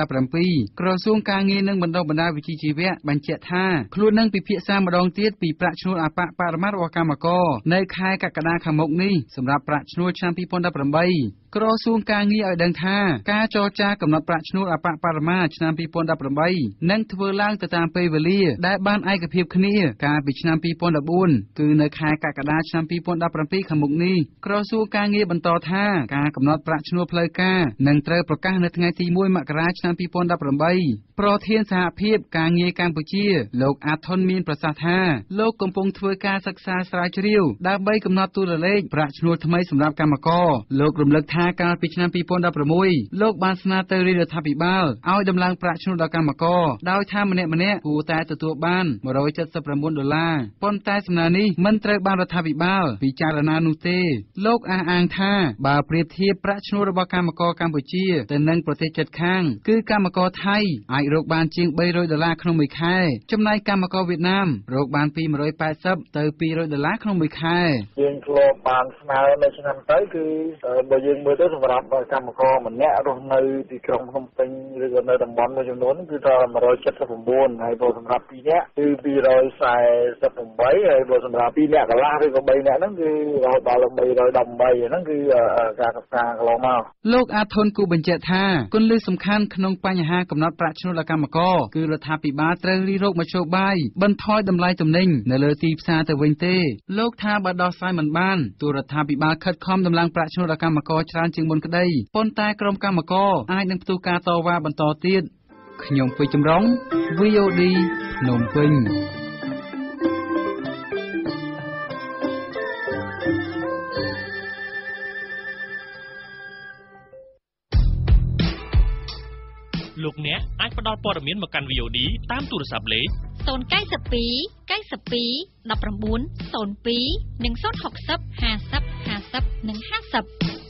S15: 2017ក្រសួងការងារនិងបណ្ដុះបណ្ដាលវិជ្ជាជីវៈបញ្ជាក់ថាខ្លួននឹងពិភាក្សាម្ដងទៀតពីប្រាក់ឈ្នួលអបបរមារបស់កម្មករនៅខែកក្កដាខាងមុខនេះសម្រាប់ប្រាក់ឈ្នួលឆ្នាំ2018ក្រសួងការងារឲ្យដឹងថាការចរចាកំណត់ប្រាក់ឈ្នួលអបបរមាឆ្នាំ2018នឹងធ្វើឡើងទៅតាមពេលវេលាដែលបានឯកភាពគ្នាកាលពីឆ្នាំ2014គឺនៅខែកក្កដាឆ្នាំ2017ខាងមុខនេះក្រសួងការងារបន្តថាការកំណត់ប្រាក់ឈ្នួលផ្លូវការនឹងត្រូវប្រកាសនៅថ្ងៃទី1មករាឆ្នាំ2018ប្រធានសហភាពការងារកម្ពុជាលោកអាថុនមានប្រសាសន៍ថាលោកកំពុងធ្វើការសិក្សាស្រាវជ្រាវដើម្បីកំណត់តួលេខប្រាក់ឈ្នួលថ្មីសម្រាប់កម្មករលោករំលឹកថាកាលពីឆ្នាំ2016លោកបានស្នើទៅរដ្ឋាភិបាលឲ្យដំឡើងប្រាក់ឈ្នួលដល់កម្មករដោយថាម្នាក់គួរតែទទួលបាន$179ប៉ុន្តែសំណើនេះមិនត្រូវបានរដ្ឋាភិបាលពិចារណានោះទេលោកអះអាងថាបើប្រៀបធៀបប្រាក់ឈ្នួលរបស់កម្មករកម្ពុជាទៅនឹងប្រទេសជិតខាងគឺកម្មករថៃអាចរកបានជាង$300ក្នុងមួយខែចំណែកកម្មករវៀតណាមរកបានពី180ទៅ$200ក្នុងមួយខែ
S3: យើងធ្លាប់បានស្នើនៅឆ្នាំទៅគឺបើយើងមើលទៅសម្រាប់កម្មករម្នាក់រស់នៅទីក្រុងភ្នំពេញឬក៏នៅតំបន់មួយចំនួនគឺដល់179ហើយបើសម្រាប់2នាក់គឺ248ហើយបើសម្រាប់2នាក់កន្លះឬក៏3នាក់ហ្នឹងគឺរហូតដល់318ហ្នឹងគឺការសិក្សាកន្លងមក
S15: លោកអាថុនគូបញ្ជាក់ថាគន្លឹះសំខាន់ក្នុងបញ្ហាកំណត់ប្រាក់ឈ្នួលដល់កម្មករគឺរដ្ឋាភិបាលត្រូវរិះរកមធ្យោបាយបន្ថយតម្លៃទំនិញនៅលើទីផ្សារទៅវិញទេលោកថាបើដោះស្រាយមិនបានទូរដ្ឋាភិបាលខិតខំដំឡើងប្រាក់ឈ្នួលដល់កម្មករច្រើនជាងមុនក្តីប៉ុន្តែក្រុមកម្មករអាចនឹងផ្ទុះការតវ៉ាបន្តទៀតខ្ញុំពេជ្រចម្រុង VOD ភ្នំពេញ
S16: លោកអ្នកអាចផ្ដល់ព័ត៌មានមកកាន់ VOD តាមទូរស័ព្ទលេខ
S12: 092 92 19 02និង060 50 50និង50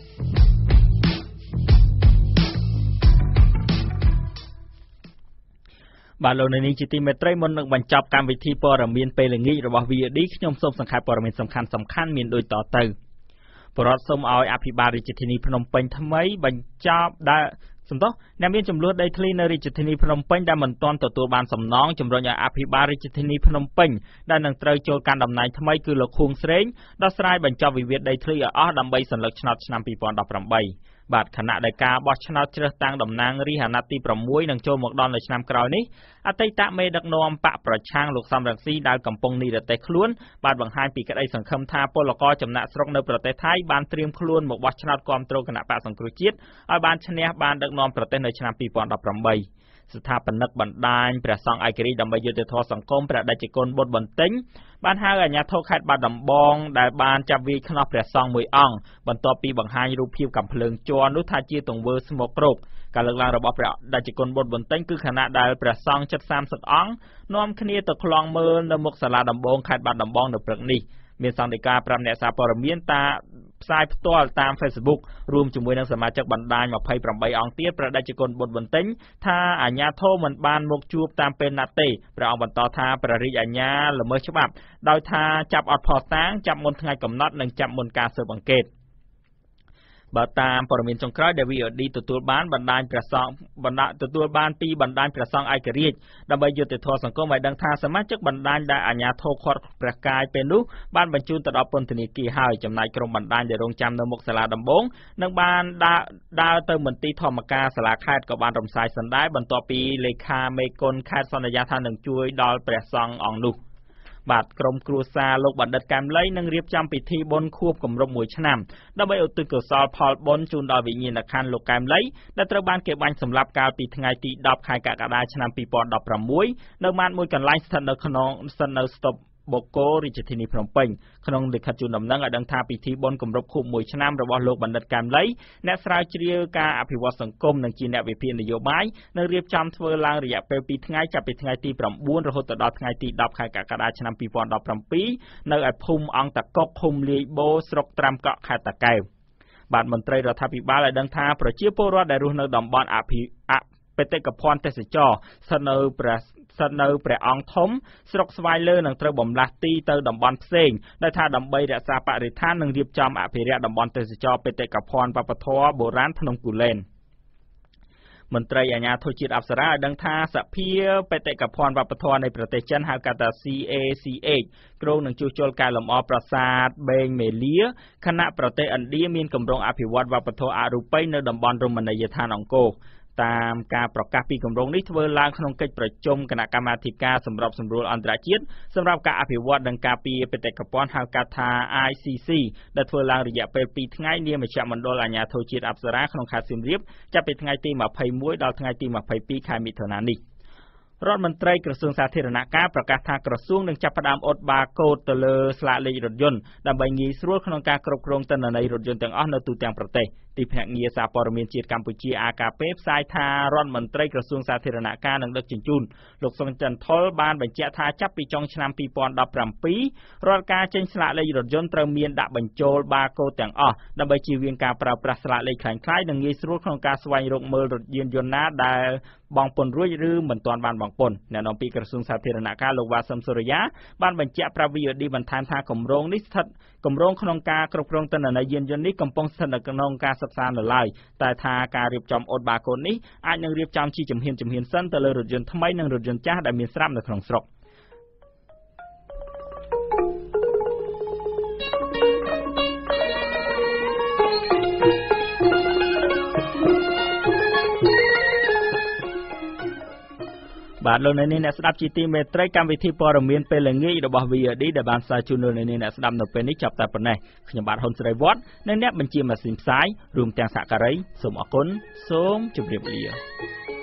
S1: បាទលោកនាងជាទីមេត្រីមុននឹងបញ្ចប់កម្មវិធីព័ត៌មានពេលល្ងាចរបស់ VOD ខ្ញុំសូមសង្ខេបព័ត៌មានសំខាន់មានដូចតទៅបរដ្ឋសូមឲ្យអភិបាលរាជធានីភ្នំពេញថ្មីបញ្ចប់ដែលអ្នកមានចំនួនដីធ្លីនៅរាជធានីភ្នំពេញដែលមិនទាន់ទទួលបានសំណងជំរុញឲ្យអភិបាលរាជធានីភ្នំពេញដែលនឹងត្រូវចូលកាន់តំណែងថ្មីគឺលោកខួងស្រេងដោះស្រាយបញ្ចប់វិវាទដីធ្លីឲ្យអស់ដើម្បីសន្លឹកឆ្នោតឆ្នាំ2018បាទខណៈដែលការបោះឆ្នោតជ្រើសតាំងតំណាងរាស្ត្រអាណត្តិទី6នឹងចូលមកដល់នៅឆ្នាំក្រោយនេះអតីតមេដឹកនាំបកប្រឆាំងលោកសំរងស៊ីដែលកំពុងនិរទេសខ្លួនបានបង្ហាញពីក្តីសង្ឃឹមថាពលករចំណាក់ស្រុកនៅប្រទេសថៃបានត្រៀមខ្លួនមកបោះឆ្នោតគាំទ្រគណៈបកសង្គ្រោះជាតិឲ្យបានឈ្នះបានដឹកនាំប្រទេសនៅឆ្នាំ2018ស្ថាបនិកបណ្ដាញព្រះសង្ឃឯករាជ្យដើម្បីយុត្តិធម៌សង្គមព្រះតេជគុណបុត្របន្ទិញបានហៅអាជ្ញាធរខេត្តបាត់ដំបងដែលបានចាប់វាយខ្នោះព្រះសង្ឃមួយអង្គបន្ទាប់ពីបង្ហាញរូបភាពកាំភ្លើងជ័រនោះថាជាទង្វើស្មុគគ្រោកការលើកឡើងរបស់ព្រះតេជគុណបុត្របន្ទិញគឺខណៈដែលព្រះសង្ឃជិត30អង្គនាំគ្នាទៅខ្លងមើលនៅមុខសាលាដំបងខេត្តបាត់ដំបងនៅព្រឹកនេះមានសន្និការប្រាប់អ្នកសារព័ត៌មានថាផ្សាយផ្ទាល់តាម Facebook រួមជាមួយនឹងសមាជិកបណ្ដាញ28អង្គទៀតប្រដេជគុណបុត្របន្ទិញថាអាជ្ញាធរមិនបានមកជួបតាមពេលណាត់ទេព្រះអង្គបន្តថាព្រះរាជអាជ្ញាល្មើសច្បាប់ដោយថាចាប់អត់ភស្តុតាងចាប់មុនថ្ងៃកំណត់និងចាប់មុនការស៊ើបអង្កេតបើតាមព័ត៌មានចុងក្រោយដែល VOD ទទួលបានពីបណ្ដាញព្រះសង្ឃឯករាជ្យដើម្បីយុត្តិធម៌សង្គមឲ្យដឹងថាសមាជិកបណ្ដាញដែលអាជ្ញាធរឃាត់ព្រះកាយពេលនោះបានបញ្ជូនទៅដល់ពន្ធនាគារហើយចំណែកក្រុមបណ្ដាញដែលរងចាំនៅមុខសាលាដំបងនឹងបានដើរទៅមន្ទីរធម្មការសាលាខេត្តក៏បានរំសាយសណ្ដែបន្ទាប់ពីលេខាមេគុណខេត្តសន្យាថានឹងជួយដល់ព្រះសង្ឃអង្គនោះបាទក្រុមគ្រួសារលោកបណ្ឌិតកែមលីនឹងរៀបចំពិធីបុណ្យខួបគម្រប់1ឆ្នាំដើម្បីឧទ្ទិសកុសលផលបុណ្យជូនដល់វិញ្ញាណក្ខន្ធលោកកែមលីដែលត្រូវបានគេបាញ់សម្លាប់កាលពីថ្ងៃទី10ខែកក្កដាឆ្នាំ2016នៅម៉ាតមួយកន្លែងស្ថិតនៅស្តុបបូកូរាជធានីភ្នំពេញក្នុងលិខិតជូនដំណឹងឲ្យដឹងថាពិធីបុណ្យគម្រប់ខួប1ឆ្នាំរបស់លោកបណ្ឌិតកែមលីអ្នកស្រាវជ្រាវការអភិវឌ្ឍសង្គមនិងជាអ្នកវិភាគនយោបាយនឹងរៀបចំធ្វើឡើងរយៈពេល2ថ្ងៃចាប់ពីថ្ងៃទី9រហូតដល់ថ្ងៃទី10ខែកក្កដាឆ្នាំ2017នៅឯភូមិអង្គតកុកឃុំលាយបូស្រុកត្រាំកក់ខេត្តតាកែវបាទមន្ត្រីរដ្ឋាភិបាលឲ្យដឹងថាប្រជាពលរដ្ឋដែលរស់នៅតំបន់បេតិកភណ្ឌទេសចរស្ថិតនៅព្រះអង្គធំស្រុកស្វាយលើនឹងត្រូវបំលាស់ទីទៅតំបន់ផ្សេងដែលថាដើម្បីរក្សាបរិស្ថាននិងរៀបចំអភិរក្សតំបន់ទេសចរបេតិកភណ្ឌវប្បធម៌បុរាណភ្នំគូលែនមន្ត្រីអាជ្ញាធរជាតិអប្សរាឲ្យដឹងថាសភាបេតិកភណ្ឌវប្បធម៌នៃប្រទេសចិនហៅកាត់ថា CACH គ្រោងនឹងជួសជុលកែលម្អប្រាសាទបេងមេលាខណៈប្រទេសឥណ្ឌាមានគម្រោងអភិវឌ្ឍវប្បធម៌អរូបីនៅតំបន់រមណីយដ្ឋានអង្គរតាមការប្រកាសពីគម្រោងនេះធ្វើឡើងក្នុងកិច្ចប្រជុំគណៈកម្មាធិការសម្របសម្រួលអន្តរជាតិសម្រាប់ការអភិវឌ្ឍនិងការពារបេតិកភណ្ឌហៅកាត់ថា ICC ដែលធ្វើឡើងរយៈពេល2ថ្ងៃនាមជ្ឈមណ្ឌលអាជ្ញាធរជាតិអប្សរាក្នុងខេត្តសៀមរាបចាប់ពីថ្ងៃទី21ដល់ថ្ងៃទី22ខែមិថុនានេះរដ្ឋមន្ត្រីក្រសួងសាធារណការប្រកាសថាក្រសួងនឹងចាប់ផ្ដើមអ៊ុតបាកូដទៅលើស្លាកលេខរថយន្តដើម្បីងាយស្រួលក្នុងការគ្រប់គ្រងទិន្នន័យរថយន្តទាំងអស់នៅទូទាំងប្រទេសទីភ្នាក់ងារសារព័ត៌មានជាតិកម្ពុជា AKP ផ្សាយថារដ្ឋមន្ត្រីក្រសួងសាធារណការនឹងដឹកជញ្ជូនលោកសុនចន្ទថុលបានបញ្ជាក់ថាចាប់ពីចុងឆ្នាំ2017រាល់ការចេញស្លាកលេខរថយន្តត្រូវមានដាក់បញ្ចូលបាកូដទាំងអស់ដើម្បីជៀសវាងការប្រើប្រាស់ស្លាកលេខคล้ายៗនិងងាយស្រួលក្នុងការស្វែងរកមើលរថយានយន្តណាដែលបង់ពន្ធរួចឬមិនទាន់បានបង់ពន្ធអ្នកនាំពាក្យក្រសួងសាធារណការលោកវ៉ាសឹមសូរិយាបានបញ្ជាក់ប្រាប់ VOD បន្ថែមថាគម្រោងក្នុងការគ្រប់គ្រងទិន្នន័យយានយន្តនេះកំពុងស្ថិតនៅក្នុងការសិក្សានៅឡើយតែថាការរៀបចំអ៊ុតបាកូដនេះអាចនឹងរៀបចំជាជំហានសិនទៅលើរថយន្តថ្មីនិងរថយន្តចាស់ដែលមានស្រាប់នៅក្នុងស្រុកបាទលោកអ្នកនាងអ្នកស្ដាប់ជាទីមេត្រីកម្មវិធីព័ត៌មានពេលល្ងាចរបស់ VOD ដែលបានផ្សាយជូនលោកអ្នកនាងអ្នកស្ដាប់នៅពេលនេះចាប់តែប៉ុណ្ណេះខ្ញុំបាទហ៊ុនស្រីវត្តនិងអ្នកបញ្ជាម៉ាស៊ីនផ្សាយរួមទាំងសហការីសូមអរគុណសូមជម្រាបលា